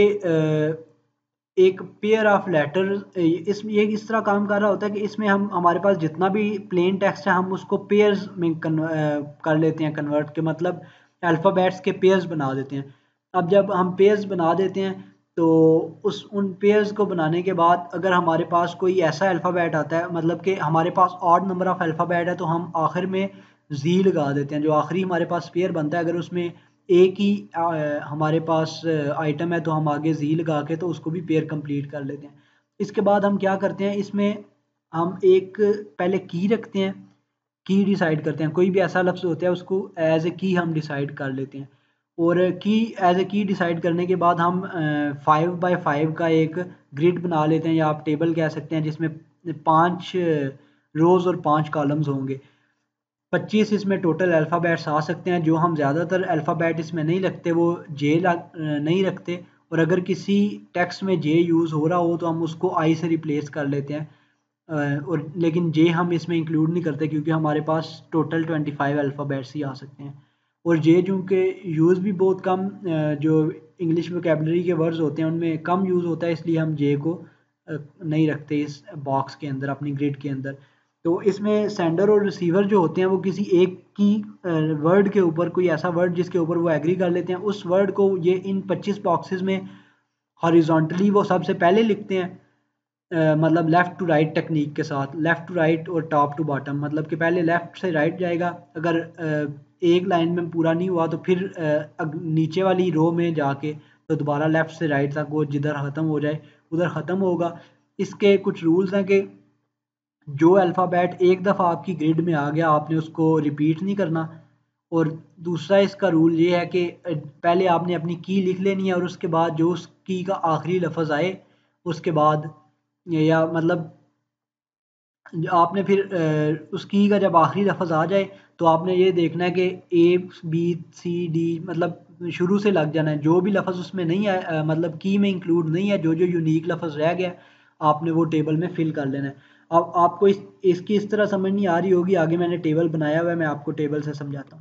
एक पेयर ऑफ लेटर, इसमें ये इस तरह काम कर रहा होता है कि इसमें हम हमारे पास जितना भी प्लेन टेक्स्ट है हम उसको पेयर्स में कर लेते हैं कन्वर्ट, के मतलब अल्फ़ाबेट्स के पेयर्स बना देते हैं। अब जब हम पेयर्स बना देते हैं तो उन पेयर्स को बनाने के बाद अगर हमारे पास कोई ऐसा अल्फ़ाबेट आता है, मतलब कि हमारे पास ऑड नंबर ऑफ़ अल्फ़ाबेट है, तो हम आखिर में जी लगा देते हैं। जो आखिरी हमारे पास पेयर बनता है अगर उसमें एक ही हमारे पास आइटम है तो हम आगे जी लगा के तो उसको भी पेयर कंप्लीट कर लेते हैं। इसके बाद हम क्या करते हैं, इसमें हम एक पहले की रखते हैं, की डिसाइड करते हैं। कोई भी ऐसा लफ्ज़ होता है उसको एज ए की हम डिसाइड कर लेते हैं। और की एज ए की डिसाइड करने के बाद हम 5 बाई 5 का एक ग्रिड बना लेते हैं या आप टेबल कह सकते हैं, जिसमें 5 रोज़ और 5 कॉलम्स होंगे। 25 इसमें टोटल अल्फ़ाबेट्स आ सकते हैं। जो हम ज़्यादातर अल्फ़ाबेट इसमें नहीं रखते वो जे नहीं रखते, और अगर किसी टेक्स्ट में जे यूज़ हो रहा हो तो हम उसको आई से रिप्लेस कर लेते हैं। और लेकिन जे हम इसमें इंक्लूड नहीं करते क्योंकि हमारे पास टोटल 25 अल्फ़ाबेट्स ही आ सकते हैं। और जे चूँकि यूज़ भी बहुत कम जो इंग्लिश वोकेबलरी के वर्ड्स होते हैं उनमें कम यूज़ होता है, इसलिए हम जे को नहीं रखते इस बॉक्स के अंदर, अपनी ग्रिड के अंदर। तो इसमें सेंडर और रिसीवर जो होते हैं वो किसी एक की वर्ड के ऊपर, कोई ऐसा वर्ड जिसके ऊपर वो एग्री कर लेते हैं, उस वर्ड को ये इन 25 बॉक्सेस में हॉरिजॉन्टली वो सबसे पहले लिखते हैं। मतलब लेफ़्ट टू राइट टेक्निक के साथ, लेफ़्ट टू राइट और टॉप टू बॉटम, मतलब कि पहले लेफ़्ट से राइट जाएगा। अगर एक लाइन में पूरा नहीं हुआ तो फिर नीचे वाली रो में जाके तो दोबारा लेफ़्ट से राइट तक वो जिधर ख़त्म हो जाए उधर ख़त्म होगा। इसके कुछ रूल्स हैं कि जो अल्फ़ाबेट एक दफ़ा आपकी ग्रिड में आ गया आपने उसको रिपीट नहीं करना। और दूसरा इसका रूल ये है कि पहले आपने अपनी की लिख लेनी है और उसके बाद जो उस की का आखिरी लफ्ज़ आए उसके बाद, या मतलब आपने फिर उस की का जब आखिरी लफ्ज़ आ जाए तो आपने ये देखना है कि ए बी सी डी मतलब शुरू से लग जाना है। जो भी लफ्ज़ उसमें नहीं है मतलब की में इंक्लूड नहीं है, जो जो यूनिक लफ्ज़ रह गया आपने वो टेबल में फिल कर लेना है। अब आपको इसकी इस तरह समझ नहीं आ रही होगी, आगे मैंने टेबल बनाया हुआ है, मैं आपको टेबल से समझाता हूँ।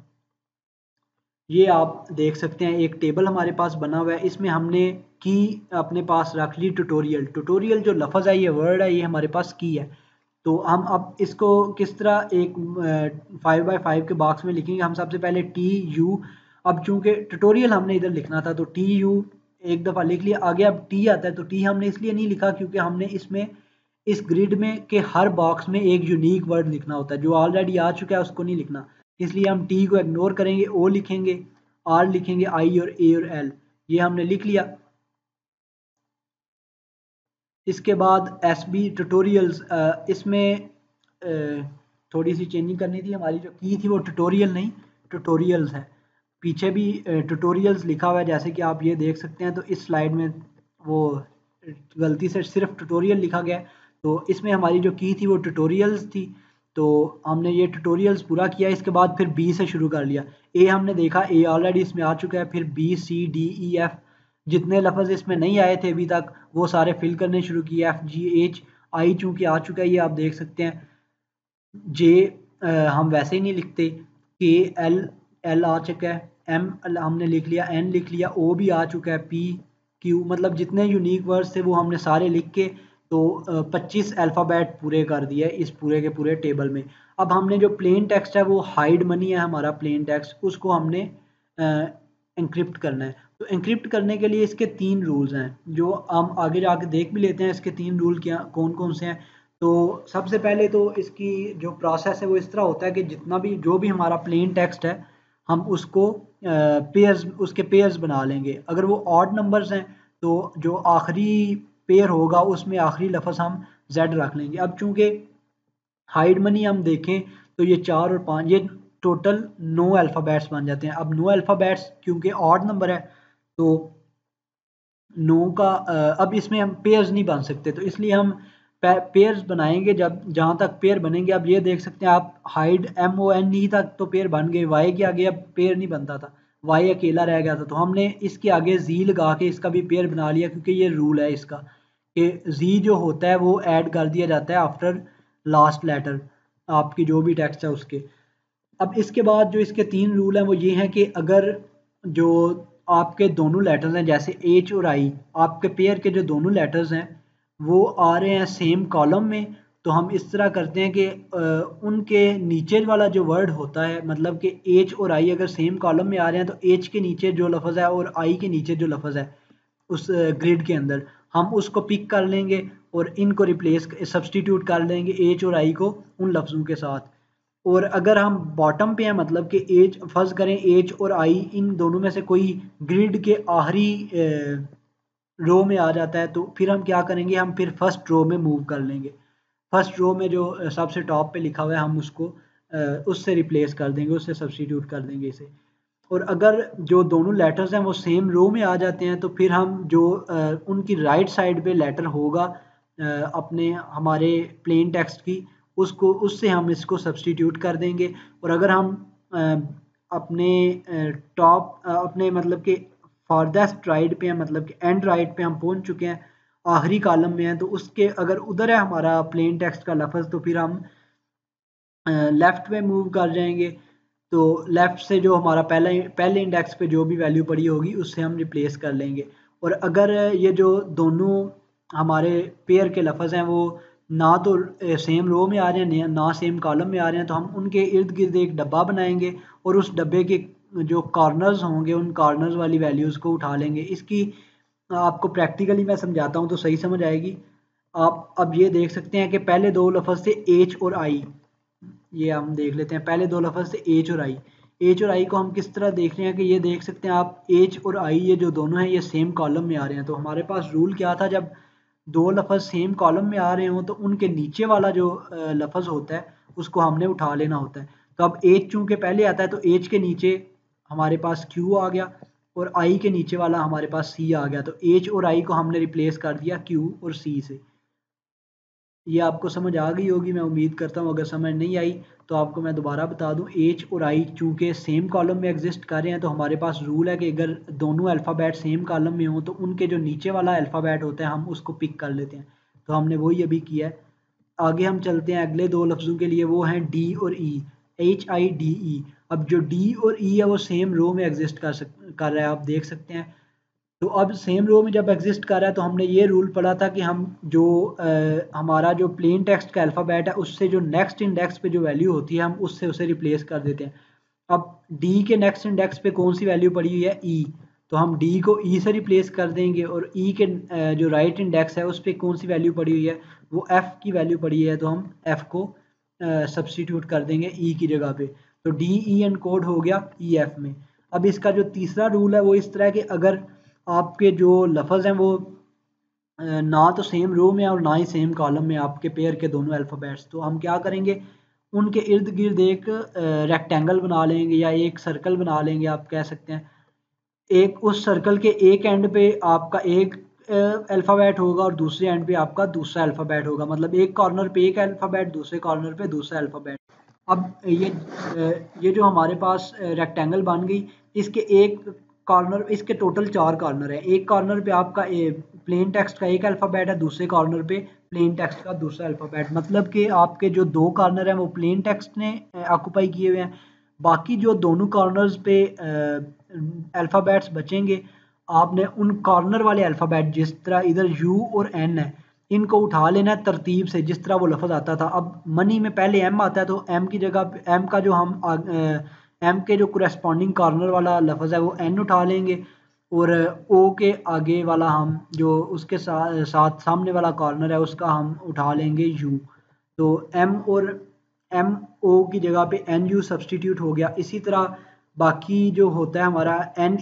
ये आप देख सकते हैं एक टेबल हमारे पास बना हुआ है, इसमें हमने की अपने पास रख ली ट्यूटोरियल। ट्यूटोरियल जो लफ्ज़ है ये वर्ड है, ये हमारे पास की है। तो हम अब इसको किस तरह एक 5 बाई 5 के बॉक्स में लिखेंगे। हम सबसे पहले टी यू, अब चूंकि ट्यूटोरियल हमने इधर लिखना था तो टी यू एक दफ़ा लिख लिया। आगे अब टी आता है तो टी हमने इसलिए नहीं लिखा क्योंकि हमने इसमें इस ग्रिड में के हर बॉक्स में एक यूनिक वर्ड लिखना होता है, जो ऑलरेडी आ चुका है उसको नहीं लिखना। इसलिए हम टी को इग्नोर करेंगे, ओ लिखेंगे, आर लिखेंगे, आई और ए और एल, ये हमने लिख लिया। इसके बाद एस बी ट्यूटोरियल्स, इसमें थोड़ी सी चेंजिंग करनी थी। हमारी जो की थी वो ट्यूटोरियल नहीं, ट्यूटोरियल्स है। पीछे भी ट्यूटोरियल्स लिखा हुआ है, जैसे कि आप ये देख सकते हैं। तो इस स्लाइड में वो गलती से सिर्फ ट्यूटोरियल लिखा गया है, तो इसमें हमारी जो की थी वो ट्यूटोरियल्स थी। तो हमने ये ट्यूटोरियल्स पूरा किया, इसके बाद फिर बी से शुरू कर लिया। ए हमने देखा, ए ऑलरेडी इसमें आ चुका है। फिर B, C, D, E, F, जितने लफ्ज़ इसमें नहीं आए थे अभी तक वो सारे फिल करने शुरू किए। एफ, जी, एच, आई चूँकि आ चुका है, ये आप देख सकते हैं। जे हम वैसे ही नहीं लिखते। के, एल, एल आ चुका है। एम हमने लिख लिया, एन लिख लिया, ओ भी आ चुका है, पी, क्यू, मतलब जितने यूनिक वर्ड्स थे वो हमने सारे लिख के तो 25 अल्फ़ाबेट पूरे कर दिए इस पूरे के पूरे टेबल में। अब हमने जो प्लेन टेक्स्ट है वो हाइड मनी है हमारा प्लेन टेक्स्ट, उसको हमने एनक्रिप्ट करना है। तो एनक्रिप्ट करने के लिए इसके 3 रूल्स हैं, जो हम आगे जाके देख भी लेते हैं। इसके 3 रूल क्या कौन कौन से हैं। तो सबसे पहले तो इसकी जो प्रोसेस है वो इस तरह होता है कि जितना भी जो भी हमारा प्लेन टेक्स्ट है हम उसको पेयर्स, उसके पेयर्स बना लेंगे। अगर वो ऑड नंबर्स हैं तो जो आखिरी पेयर होगा उसमें आखिरी लफ्ज़ हम जेड रख लेंगे। अब चूंकि हाइड मनी हम देखें तो ये 4 और 5 ये टोटल 9 अल्फ़ाबेट्स बन जाते हैं। अब 9 अल्फ़ाबेट्स क्योंकि ऑड नंबर है तो 9 का अब इसमें हम पेयर्स नहीं बन सकते, तो इसलिए हम पेयर्स बनाएंगे जब जहाँ तक पेयर बनेंगे। अब ये देख सकते हैं आप, hide M O N E तक तो पेयर बन गए, वाई के आगे अब पेयर नहीं बनता था, वाई अकेला रह गया था। तो हमने इसके आगे जी लगा के इसका भी पेयर बना लिया, क्योंकि ये रूल है इसका कि जी जो होता है वो ऐड कर दिया जाता है आफ्टर लास्ट लेटर आपकी जो भी टेक्स्ट है उसके। अब इसके बाद जो इसके 3 रूल हैं वो ये हैं कि अगर जो आपके दोनों लेटर्स हैं जैसे एच और आई, आपके पेयर के जो दोनों लेटर्स हैं वो आ रहे हैं सेम कॉलम में, तो हम इस तरह करते हैं कि उनके नीचे वाला जो वर्ड होता है, मतलब कि एच और आई अगर सेम कॉलम में आ रहे हैं तो एच के नीचे जो लफ्ज़ है और आई के नीचे जो लफ्ज़ है उस ग्रिड के अंदर हम उसको पिक कर लेंगे और इनको रिप्लेस सब्सटीट्यूट कर देंगे एच और आई को उन लफ्ज़ों के साथ। और अगर हम बॉटम पे हैं, मतलब कि एच फर्ज करें एच और आई इन दोनों में से कोई ग्रिड के आखिरी रो में आ जाता है, तो फिर हम क्या करेंगे, हम फिर फर्स्ट रो में मूव कर लेंगे। फर्स्ट रो में जो सबसे टॉप पे लिखा हुआ है हम उसको उससे रिप्लेस कर देंगे, उससे सब्सटीट्यूट कर देंगे इसे। और अगर जो दोनों लेटर्स हैं वो सेम रो में आ जाते हैं तो फिर हम जो उनकी राइट साइड पे लेटर होगा अपने हमारे प्लेन टेक्स्ट की, उसको उससे हम इसको सब्सटीट्यूट कर देंगे। और अगर हम अपने टॉप अपने मतलब कि फारदेस्ट राइट पे हैं, मतलब कि एंड राइट पे हम पहुंच चुके हैं, आखिरी कॉलम में हैं, तो उसके अगर उधर है हमारा प्लेन टेक्स्ट का लफ्ज़ तो फिर हम लेफ़्ट में मूव कर जाएंगे। तो लेफ़्ट से जो हमारा पहले इंडेक्स पे जो भी वैल्यू पड़ी होगी उससे हम रिप्लेस कर लेंगे। और अगर ये जो दोनों हमारे पेयर के लफ्ज़ हैं वो ना तो सेम रो में आ रहे हैं ना सेम कॉलम में आ रहे हैं, तो हम उनके इर्द गिर्द एक डब्बा बनाएंगे और उस डब्बे के जो कॉर्नर्स होंगे उन कॉर्नर्स वाली वैल्यूज़ को उठा लेंगे। इसकी आपको प्रैक्टिकली मैं समझाता हूँ तो सही समझ आएगी। आप अब ये देख सकते हैं कि पहले दो लफ्ज़ थे एच और आई, ये हम देख लेते हैं। पहले दो लफ्ज़ थे एच और आई। एच और आई को हम किस तरह देख रहे हैं कि ये देख सकते हैं आप, एच और आई ये जो दोनों हैं ये सेम कॉलम में आ रहे हैं। तो हमारे पास रूल क्या था, जब दो लफ्ज़ सेम कॉलम में आ रहे हों तो उनके नीचे वाला जो लफ्ज़ होता है उसको हमने उठा लेना होता है। तो अब एच चूँकि पहले आता है तो एच के नीचे हमारे पास क्यू आ गया और आई के नीचे वाला हमारे पास सी आ गया। तो एच और आई को हमने रिप्लेस कर दिया क्यू और सी से। ये आपको समझ आ गई होगी मैं उम्मीद करता हूँ। अगर समझ नहीं आई तो आपको मैं दोबारा बता दूँ। एच और आई चूँकि सेम कॉलम में एग्जिस्ट कर रहे हैं तो हमारे पास रूल है कि अगर दोनों अल्फ़ाबेट सेम कॉलम में हों तो उनके जो नीचे वाला अल्फ़ाबेट होता है हम उसको पिक कर लेते हैं। तो हमने वही अभी किया है। आगे हम चलते हैं अगले दो लफ्ज़ों के लिए, वो हैं डी और ई, एच आई डी ई। अब जो डी और ई है वो सेम रो में एग्जिस्ट कर रहा है, आप देख सकते हैं। तो अब सेम रो में जब एग्जिस्ट कर रहा है तो हमने ये रूल पढ़ा था कि हम जो हमारा जो प्लेन टेक्स्ट का अल्फ़ाबेट है उससे जो नेक्स्ट इंडेक्स पे जो वैल्यू होती है हम उससे उसे रिप्लेस कर देते हैं। अब डी के नेक्स्ट इंडेक्स पे कौन सी वैल्यू पड़ी हुई है, ई, तो हम डी को ई से रिप्लेस कर देंगे। और ई के जो राइट इंडेक्स है उस पर कौन सी वैल्यू पड़ी हुई है, वो एफ़ की वैल्यू पड़ी है, तो हम एफ़ को सब्सटीट्यूट कर देंगे ई की जगह पे। तो डी ई एनकोड हो गया ई एफ़ में। अब इसका जो तीसरा रूल है वो इस तरह के, अगर आपके जो लफ्ज़ हैं वो ना तो सेम रो में और ना ही सेम कॉलम में आपके पेयर के दोनों अल्फ़ाबेट्स, तो हम क्या करेंगे, उनके इर्द गिर्द एक रेक्टेंगल बना लेंगे या एक सर्कल बना लेंगे, आप कह सकते हैं। एक उस सर्कल के एक एंड पे आपका एक अल्फ़ाबेट होगा और दूसरे एंड पे आपका दूसरा अल्फ़ाबेट होगा, मतलब एक कॉर्नर पे एक अल्फ़ाबेट, दूसरे कॉर्नर पे दूसरा अल्फ़ाबेट। अब ये जो हमारे पास रेक्टेंगल बन गई, इसके एक कॉर्नर, इसके टोटल 4 कॉर्नर हैं। एक कॉर्नर पे आपका प्लेन टेक्स्ट का एक अल्फ़ाबेट है, दूसरे कॉर्नर पे प्लेन टेक्स्ट का दूसरा अल्फ़ाबेट, मतलब कि आपके जो 2 कॉर्नर हैं वो प्लेन टेक्स्ट ने ऑक्यूपाई किए हुए हैं। बाकी जो दोनों कॉर्नर्स पे अल्फ़ाबेट्स बचेंगे, आपने उन कॉर्नर वाले अल्फ़ाबेट, जिस तरह इधर यू और एन है, इनको उठा लेना है तरतीब से जिस तरह वो लफ्ज़ आता था। अब मनी में पहले एम आता है, तो एम की जगह एम का जो हम एम के जो करस्पॉन्डिंग कॉर्नर वाला लफ्ज़ है वो एन उठा लेंगे, और ओ के आगे वाला हम जो उसके साथ सामने वाला कॉर्नर है उसका हम उठा लेंगे यू। तो एम और एम ओ की जगह पे एन यू सब्सटीट्यूट हो गया। इसी तरह बाकी जो होता है हमारा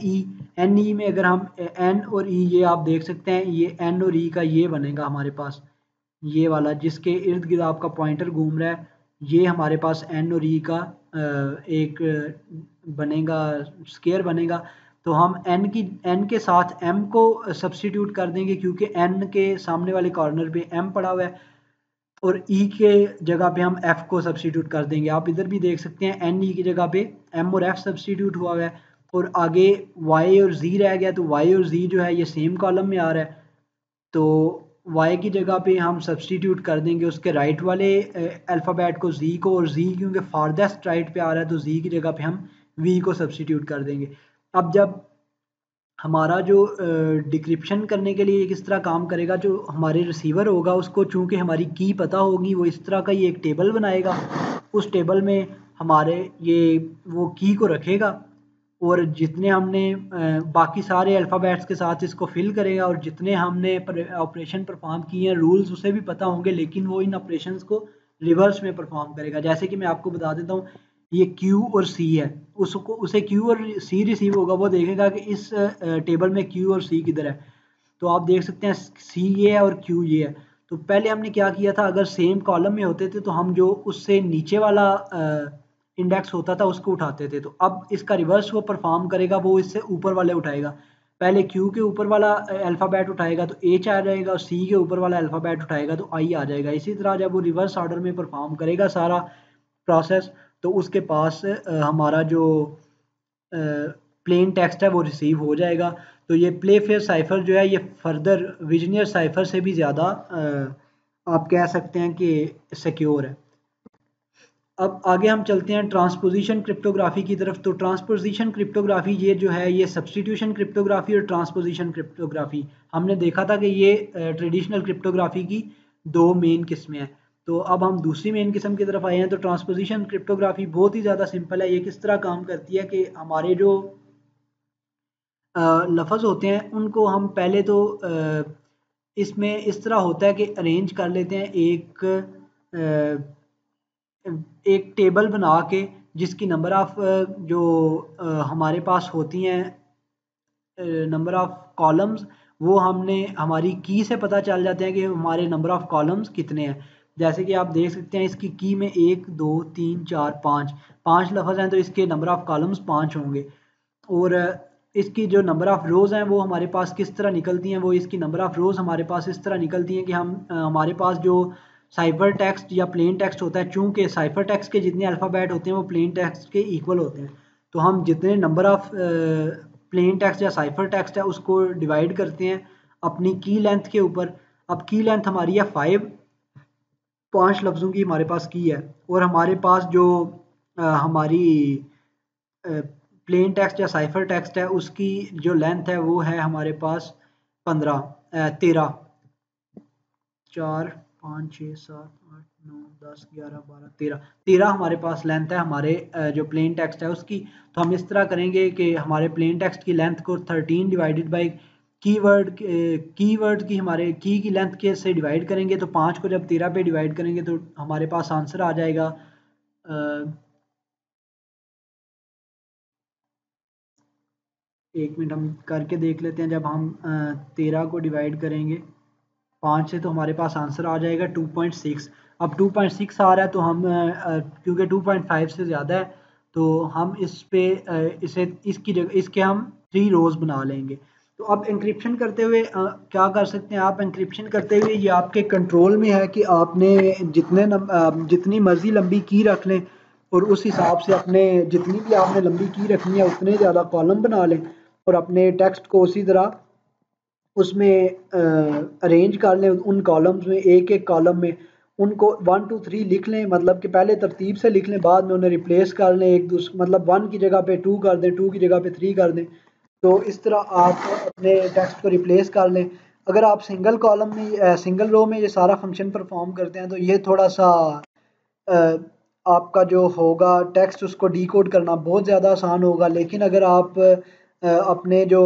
एन ई में अगर हम एन और ई, ये आप देख सकते हैं, ये एन और ई का ये बनेगा हमारे पास, ये वाला जिसके इर्द गिर्द आपका पॉइंटर घूम रहा है, ये हमारे पास एन और ई का एक बनेगा, स्केयर बनेगा। तो हम एन के साथ एम को सब्सटीट्यूट कर देंगे, क्योंकि एन के सामने वाले कॉर्नर पे एम पड़ा हुआ है, और ई के जगह पे हम एफ को सब्सटीट्यूट कर देंगे। आप इधर भी देख सकते हैं एन ई की जगह पे एम और एफ सब्सटीट्यूट हुआ है, और आगे वाई और जी रह गया, तो वाई और जी जो है ये सेम कॉलम में आ रहा है, तो y की जगह पे हम सब्सटीट्यूट कर देंगे उसके राइट वाले अल्फ़ाबेट को, z को, और z क्योंकि फारदेस्ट राइट पे आ रहा है तो z की जगह पे हम v को सब्सटीट्यूट कर देंगे। अब जब हमारा जो डिक्रिप्शन करने के लिए ये किस तरह काम करेगा, जो हमारे रिसीवर होगा उसको चूंकि हमारी की पता होगी, वो इस तरह का ये एक टेबल बनाएगा। उस टेबल में हमारे ये वो की को रखेगा, और जितने हमने बाकी सारे अल्फ़ाबेट्स के साथ इसको फिल करेगा, और जितने हमने ऑपरेशन परफॉर्म किए हैं रूल्स उसे भी पता होंगे, लेकिन वो इन ऑपरेशंस को रिवर्स में परफॉर्म करेगा। जैसे कि मैं आपको बता देता हूँ, ये क्यू और सी है, उसको उसे क्यू और सी रिसीव होगा, वो देखेगा कि इस टेबल में क्यू और सी किधर है। तो आप देख सकते हैं सी ये है और क्यू ये है। तो पहले हमने क्या किया था, अगर सेम कॉलम में होते थे तो हम जो उससे नीचे वाला इंडेक्स होता था उसको उठाते थे। तो अब इसका रिवर्स वो परफॉर्म करेगा, वो इससे ऊपर वाले उठाएगा। पहले क्यू के ऊपर वाला अल्फ़ाबेट उठाएगा तो एच आ जाएगा, और सी के ऊपर वाला अल्फ़ाबेट उठाएगा तो आई आ जाएगा। इसी तरह जब वो रिवर्स ऑर्डर में परफॉर्म करेगा सारा प्रोसेस, तो उसके पास हमारा जो प्लेन टेक्स्ट है वो रिसीव हो जाएगा। तो ये प्ले फेयर साइफर जो है ये फर्दर विजनियर साइफर से भी ज़्यादा आप कह सकते हैं कि सिक्योर है। अब आगे हम चलते हैं ट्रांसपोजिशन क्रिप्टोग्राफी की तरफ। तो ट्रांसपोजिशन क्रिप्टोग्राफी ये जो है ये सब्सटीट्यूशन क्रिप्टोग्राफी और ट्रांसपोजिशन क्रिप्टोग्राफी, हमने देखा था कि ये ट्रेडिशनल क्रिप्टोग्राफी की दो मेन किस्में हैं। तो अब हम दूसरी मेन किस्म की तरफ आए हैं। तो ट्रांसपोजिशन क्रिप्टोग्राफी बहुत ही ज़्यादा सिंपल है। ये किस तरह काम करती है कि हमारे जो लफ्ज़ होते हैं उनको हम पहले तो इसमें इस तरह होता है कि अरेंज कर लेते हैं एक टेबल बना के, जिसकी नंबर ऑफ़ जो हमारे पास होती हैं नंबर ऑफ़ कॉलम्स, वो हमने हमारी की से पता चल जाते हैं कि हमारे नंबर ऑफ़ कॉलम्स कितने हैं। जैसे कि आप देख सकते हैं इसकी की में 1 2 3 4 5 लफ्ज़ हैं, तो इसके नंबर ऑफ़ कॉलम्स 5 होंगे। और इसकी जो नंबर ऑफ़ रोज़ हैं वो हमारे पास किस तरह निकलती हैं, वो इसकी नंबर ऑफ़ रोज़ हमारे पास इस तरह निकलती हैं कि हम हमारे पास जो साइफर टेक्स्ट या प्लेन टेक्स्ट होता है, चूँकि साइफर टेक्स्ट के जितने अल्फ़ाबेट होते हैं वो प्लेन टेक्स्ट के इक्वल होते हैं, तो हम जितने नंबर ऑफ़ प्लेन टेक्स्ट या साइफर टेक्स्ट है उसको डिवाइड करते हैं अपनी की लेंथ के ऊपर। अब की लेंथ हमारी है 5 लफ्ज़ों की हमारे पास की है, और हमारे पास जो हमारी प्लेन टेक्स्ट या साइफर टेक्स्ट है उसकी जो लेंथ है वो है हमारे पास 13 4 5 6 7 8 9 10 11 12 13 हमारे पास लेंथ है हमारे जो प्लेन टेक्स्ट है उसकी। तो हम इस तरह करेंगे कि हमारे प्लेन टेक्स्ट की लेंथ को 13 डिवाइडेड बाई कीवर्ड की हमारे की लेंथ के से डिवाइड करेंगे, तो 5 को जब 13 पे डिवाइड करेंगे तो हमारे पास आंसर आ जाएगा एक मिनट हम करके देख लेते हैं। जब हम 13 को डिवाइड करेंगे 5 से तो हमारे पास आंसर आ जाएगा 2.6। अब 2.6 आ रहा है तो हम क्योंकि 2.5 से ज़्यादा है तो हम इस पे इसे इसकी जगह इसके हम 3 रोज़ बना लेंगे। तो अब इंक्रिप्शन करते हुए क्या कर सकते हैं आप, इंक्रिप्शन करते हुए ये आपके कंट्रोल में है कि आपने जितनी मर्ज़ी लंबी की रख लें और उस हिसाब से अपने जितनी भी आपने लंबी की रखनी है उतने ज़्यादा कॉलम बना लें और अपने टेक्स्ट को उसी तरह उसमें अरेंज कर लें। उन कॉलम्स में एक एक कॉलम में उनको 1 2 3 लिख लें, मतलब कि पहले तरतीब से लिख लें, बाद में उन्हें रिप्लेस कर लें एक दूसरे, मतलब 1 की जगह पे 2 कर दें, 2 की जगह पे 3 कर दें। तो इस तरह आप अपने टेक्स्ट को रिप्लेस कर लें। अगर आप सिंगल कॉलम में सिंगल रो में ये सारा फंक्शन परफॉर्म करते हैं तो ये थोड़ा सा अ, आपका जो होगा टेक्स्ट उसको डिकोड करना बहुत ज़्यादा आसान होगा। लेकिन अगर आप अपने जो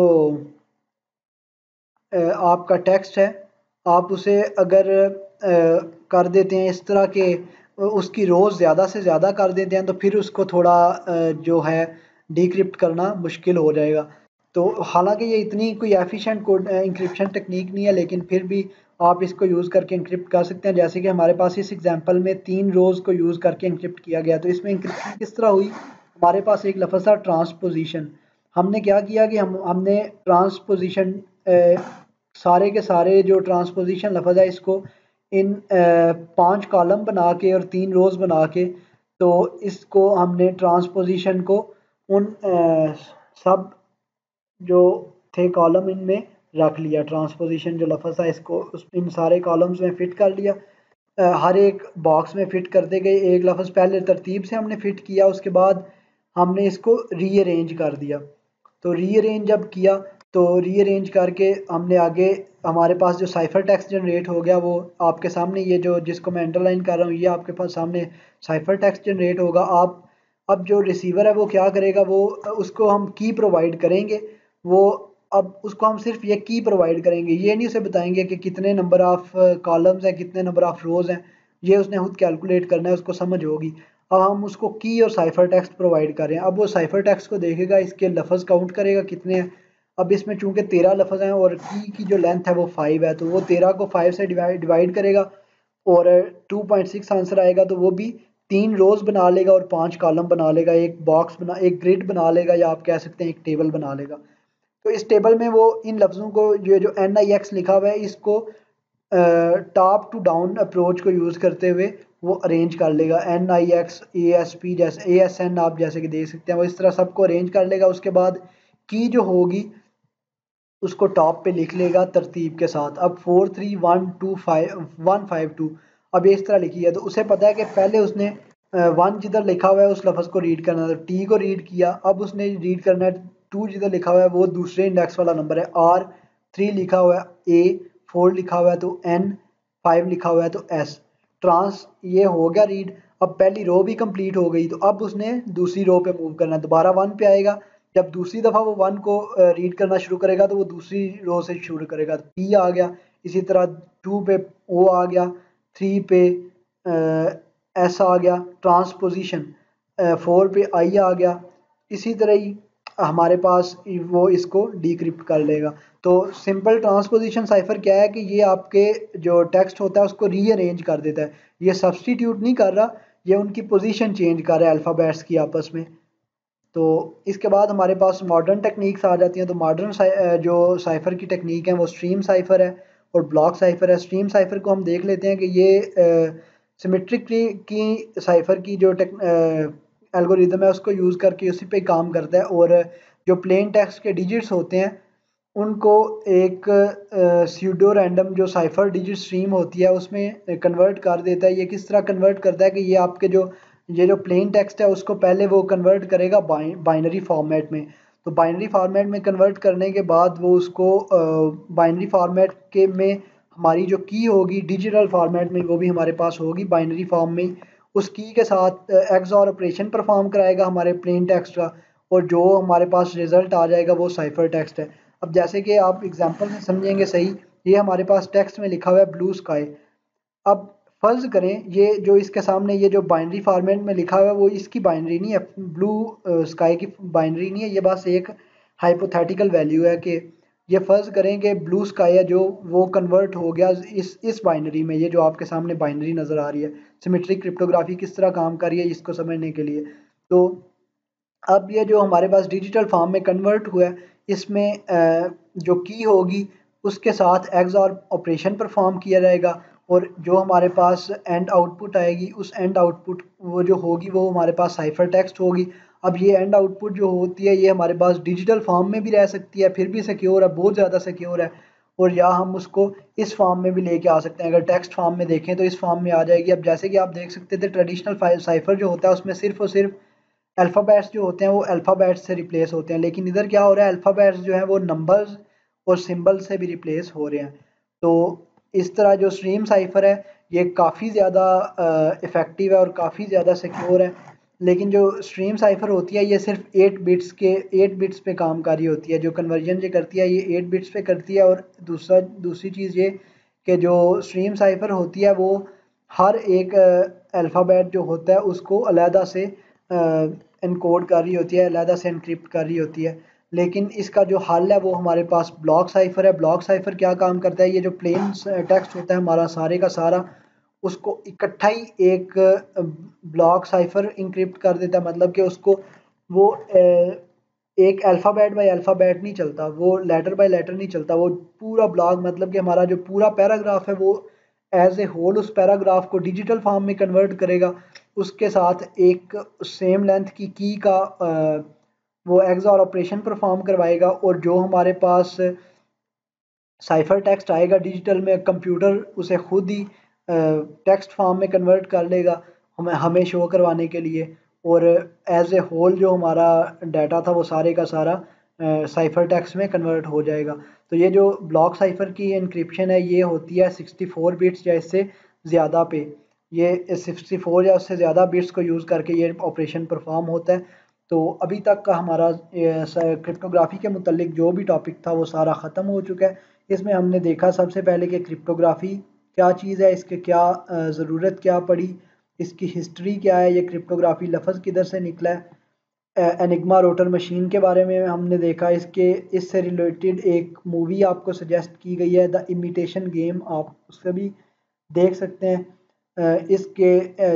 आपका टेक्स्ट है आप उसे अगर कर देते हैं इस तरह के उसकी रोज़ ज़्यादा से ज़्यादा कर देते हैं तो फिर उसको थोड़ा जो है डिक्रिप्ट करना मुश्किल हो जाएगा। तो हालांकि ये इतनी कोई एफिशिएंट कोड इंक्रिप्शन टेक्निक नहीं है लेकिन फिर भी आप इसको यूज़ करके इंक्रिप्ट कर सकते हैं। जैसे कि हमारे पास इस एग्जांपल में 3 रोज़ को यूज़ करके इंक्रिप्ट किया गया। तो इसमें इंक्रिप्शन किस तरह हुई, हमारे पास एक लफ्ज़ था ट्रांसपोजिशन। हमने क्या किया कि हमने ट्रांसपोजिशन सारे के सारे जो ट्रांसपोजिशन लफ्ज़ है इसको इन 5 कॉलम बना के और 3 रोज़ बना के, तो इसको हमने ट्रांसपोजिशन को उन सब जो थे कॉलम इनमें रख लिया। ट्रांसपोजिशन जो लफ्ज़ था इसको इन सारे कॉलम्स में फ़िट कर लिया। हर एक बॉक्स में फ़िट करते गए, एक लफ्ज़ पहले तरतीब से हमने फ़िट किया, उसके बाद हमने इसको रीअरेंज कर दिया। तो रीअरेंज जब किया तो रीअरेंज करके हमने आगे हमारे पास जो साइफर टेक्स्ट जनरेट हो गया वो आपके सामने, ये जो जिसको मैं अंडरलाइन कर रहा हूँ ये आपके पास सामने साइफर टेक्स्ट जनरेट होगा। आप अब जो रिसीवर है वो क्या करेगा, वो उसको हम की प्रोवाइड करेंगे। वो अब उसको हम सिर्फ ये की प्रोवाइड करेंगे, ये नहीं उसे बताएंगे कि कितने नंबर ऑफ कॉलम्स हैं कितने नंबर ऑफ रोज़ हैं, ये उसने खुद कैलकुलेट करना है, उसको समझ होगी। अब हम उसको की और साइफर टेक्स्ट प्रोवाइड कर रहे हैं। अब वो साइफर टेक्स्ट को देखेगा, इसके लफ्ज़ काउंट करेगा कितने हैं। अब इसमें चूंकि 13 लफ्ज़ हैं और की जो लेंथ है वो 5 है तो वो 13 को 5 से डिवाइड करेगा और 2.6 आंसर आएगा। तो वो भी 3 रोज़ बना लेगा और 5 कॉलम बना लेगा, एक ग्रिड बना लेगा, या आप कह सकते हैं एक टेबल बना लेगा। तो इस टेबल में वो इन लफ्ज़ों को ये जो NIX लिखा हुआ है इसको टॉप टू डाउन अप्रोच को यूज़ करते हुए वो अरेंज कर लेगा। NIX ASP जैसे ASN आप जैसे कि देख सकते हैं वो इस तरह सबको अरेंज कर लेगा। उसके बाद की जो होगी उसको टॉप पे लिख लेगा तरतीब के साथ। अब 4 3 1 2 5 1 5 2 अब ये इस तरह लिखी है तो उसे पता है कि पहले उसने 1 जिधर लिखा हुआ है उस लफ्ज़ को रीड करना है तो टी को रीड किया। अब उसने रीड करना है 2 जिधर लिखा हुआ है वो दूसरे इंडेक्स वाला नंबर है, R 3 लिखा हुआ है A, 4 लिखा हुआ है तो N, 5 लिखा हुआ है तो S। ट्रांस ये हो गया रीड। अब पहली रो भी कंप्लीट हो गई तो अब उसने दूसरी रो पे मूव करना है, दोबारा 1 पे आएगा। जब दूसरी दफ़ा वो 1 को रीड करना शुरू करेगा तो वो दूसरी रो से शुरू करेगा, तो P आ गया। इसी तरह 2 पे O आ गया, 3 पे S आ गया ट्रांसपोजिशन, 4 पे I आ गया। इसी तरह ही हमारे पास वो इसको डिक्रिप्ट कर लेगा। तो सिंपल ट्रांसपोजिशन साइफर क्या है कि ये आपके जो टेक्स्ट होता है उसको रीअरेंज कर देता है, ये सब्सटीट्यूट नहीं कर रहा, ये उनकी पोजीशन चेंज कर रहा है अल्फ़ाबेट्स की आपस में। तो इसके बाद हमारे पास मॉडर्न टेक्निक्स आ जाती हैं। तो मॉडर्न जो साइफ़र की टेक्निक है वो स्ट्रीम साइफ़र है और ब्लॉक साइफ़र है। स्ट्रीम साइफ़र को हम देख लेते हैं कि ये सिमेट्रिक की साइफ़र की जो एल्गोरिदम है उसको यूज़ करके उसी पे काम करता है और जो प्लेन टेक्स्ट के डिजिट्स होते हैं उनको एक स्यूडो रैंडम जो साइफ़र डिजिट स्ट्रीम होती है उसमें कन्वर्ट कर देता है। ये किस तरह कन्वर्ट करता है कि ये जो प्लेन टेक्स्ट है उसको पहले वो कन्वर्ट करेगा बाइनरी फॉर्मेट में। तो बाइनरी फॉर्मेट में कन्वर्ट करने के बाद वो उसको बाइनरी फॉर्मेट के में हमारी जो की होगी डिजिटल फॉर्मेट में वो भी हमारे पास होगी बाइनरी फॉर्म में। उस की के साथ XOR ऑपरेशन परफॉर्म कराएगा हमारे प्लेन टेक्स्ट का और जो हमारे पास रिजल्ट आ जाएगा वो साइफर टेक्स्ट है। अब जैसे कि आप एग्जांपल से समझेंगे सही, ये हमारे पास टेक्स्ट में लिखा हुआ है ब्लू स्काई। अब फर्ज करें ये जो इसके सामने ये जो बाइनरी फॉर्मेट में लिखा हुआ है वो इसकी बाइनरी नहीं है, ब्लू स्काई की बाइनरी नहीं है, ये बस एक हाइपोथेटिकल वैल्यू है कि ये फ़र्ज़ करें कि ब्लू स्काई है जो वो कन्वर्ट हो गया इस बाइनरी में, ये जो आपके सामने बाइनरी नज़र आ रही है। सिमेट्रिक क्रिप्टोग्राफी किस तरह काम कर रही है इसको समझने के लिए, तो अब ये जो हमारे पास डिजिटल फॉर्म में कन्वर्ट हुआ है, इसमें जो की होगी उसके साथ एक्सऑर ऑपरेशन परफॉर्म किया जाएगा, और जो हमारे पास एंड आउटपुट आएगी उस एंड आउटपुट वो जो होगी वो हमारे पास साइफर टेक्स्ट होगी। अब ये एंड आउटपुट जो होती है ये हमारे पास डिजिटल फॉर्म में भी रह सकती है, फिर भी सिक्योर है, बहुत ज़्यादा सिक्योर है, और या हम उसको इस फॉर्म में भी लेके आ सकते हैं। अगर टेक्स्ट फॉर्म में देखें तो इस फॉर्म में आ जाएगी। अब जैसे कि आप देख सकते थे ट्रेडिशनल फाइल साइफर जो होता है उसमें सिर्फ और सिर्फ अल्फ़ाबेट्स जो होते हैं वो अल्फ़ाबेट्स से रिप्लेस होते हैं, लेकिन इधर क्या हो रहा है, अल्फ़ाबेट्स जो है वो नंबर्स और सिंबल से भी रिप्लेस हो रहे हैं। तो इस तरह जो स्ट्रीम साइफर है ये काफ़ी ज़्यादा इफ़ेक्टिव है और काफ़ी ज़्यादा सिक्योर है। लेकिन जो स्ट्रीम साइफर होती है ये सिर्फ 8 बिट्स पे काम कर रही होती है, जो कन्वर्जन जो करती है ये 8 बिट्स पे करती है। और दूसरी चीज़ ये कि जो स्ट्रीम साइफर होती है वो हर एक अल्फ़ाबेट जो होता है उसको अलहदा से एनकोड कर रही होती है, अलहदा से एनक्रिप्ट कर रही होती है। लेकिन इसका जो हल है वो हमारे पास ब्लॉक साइफर है। ब्लॉक साइफर क्या काम करता है, ये जो प्लेन टेक्स्ट होता है हमारा सारे का सारा, उसको इकट्ठा ही एक ब्लॉक साइफर इंक्रिप्ट कर देता है। मतलब कि उसको वो एक अल्फ़ाबेट बाय अल्फ़ाबेट नहीं चलता, वो लेटर बाय लेटर नहीं चलता, वो पूरा ब्लॉक, मतलब कि हमारा जो पूरा पैराग्राफ है वो एज ए होल उस पैराग्राफ को डिजिटल फॉर्म में कन्वर्ट करेगा। उसके साथ एक सेम लेंथ की का वो एक्सऑर ऑपरेशन परफॉर्म करवाएगा, और जो हमारे पास साइफर टेक्स्ट आएगा डिजिटल में, कंप्यूटर उसे खुद ही टेक्स्ट फॉर्म में कन्वर्ट कर लेगा हमें शो करवाने के लिए, और एज ए होल जो हमारा डाटा था वो सारे का सारा साइफर टेक्स्ट में कन्वर्ट हो जाएगा। तो ये जो ब्लॉक साइफर की इंक्रिप्शन है ये होती है 64 बिट्स या इससे ज़्यादा पे, ये 64 या उससे ज़्यादा बिट्स को यूज़ करके ये ऑपरेशन परफॉर्म होता है। तो अभी तक का हमारा क्रिप्टोग्राफी के मुतल्लिक जो भी टॉपिक था वो सारा ख़त्म हो चुका है। इसमें हमने देखा सबसे पहले कि क्रिप्टोग्राफी क्या चीज़ है, इसके क्या ज़रूरत क्या पड़ी, इसकी हिस्ट्री क्या है, ये क्रिप्टोग्राफी लफ्ज़ किधर से निकला है, एनिग्मा रोटर मशीन के बारे में हमने देखा, इससे रिलेटेड एक मूवी आपको सजेस्ट की गई है द इमिटेशन गेम, आप उससे भी देख सकते हैं। इसके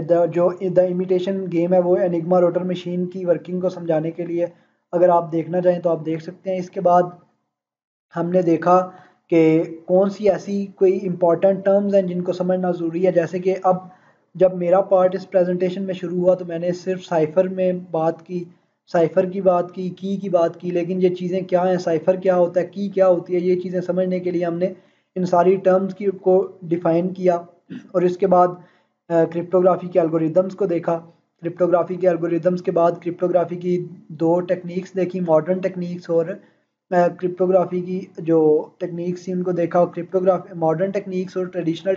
द इमिटेशन गेम है वो एनिग्मा रोटर मशीन की वर्किंग को समझाने के लिए, अगर आप देखना चाहें तो आप देख सकते हैं। इसके बाद हमने देखा कि कौन सी ऐसी कोई इंपॉर्टेंट टर्म्स हैं जिनको समझना ज़रूरी है। जैसे कि अब जब मेरा पार्ट इस प्रेजेंटेशन में शुरू हुआ तो मैंने सिर्फ साइफ़र में बात की, साइफ़र की बात की बात की, लेकिन ये चीज़ें क्या हैं, साइफ़र क्या होता है, की क्या होती है, ये चीज़ें समझने के लिए हमने इन सारी टर्म्स की को डिफ़ाइन किया। और इसके बाद क्रिप्टोग्राफी के एल्गोरिदम्स को देखा। क्रिप्टोग्राफी के एल्गोरिदम्स के बाद क्रिप्टोग्राफी की दो टेक्निक्स देखी, मॉडर्न टेक्निक्स और क्रिप्टोग्राफी की जो टेक्निक्स थी उनको देखा। क्रिप्टोग्राफी मॉडर्न टेक्निक्स और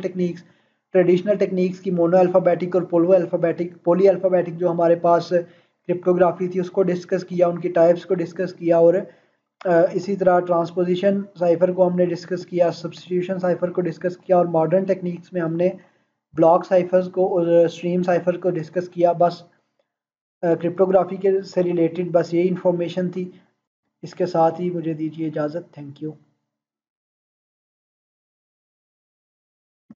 ट्रेडिशनल टेक्निक्स की मोनो अल्फ़ाबेटिक और पोली अल्फ़ाबेटिक जो हमारे पास क्रिप्टोग्राफी थी उसको डिस्कस किया, उनकी टाइप्स को डिस्कस किया, और इसी तरह ट्रांसपोजिशन साइफर को हमने डिस्कस किया, सब्स्टिट्यूशन साइफर को डिस्कस किया, और मॉडर्न टेक्निक्स में हमने ब्लॉक साइफर्स को और स्ट्रीम साइफर को डिस्कस किया। बस क्रिप्टोग्राफी के से रिलेटेड बस यही इंफॉर्मेशन थी। इसके साथ ही मुझे दीजिए इजाज़त। Thank you.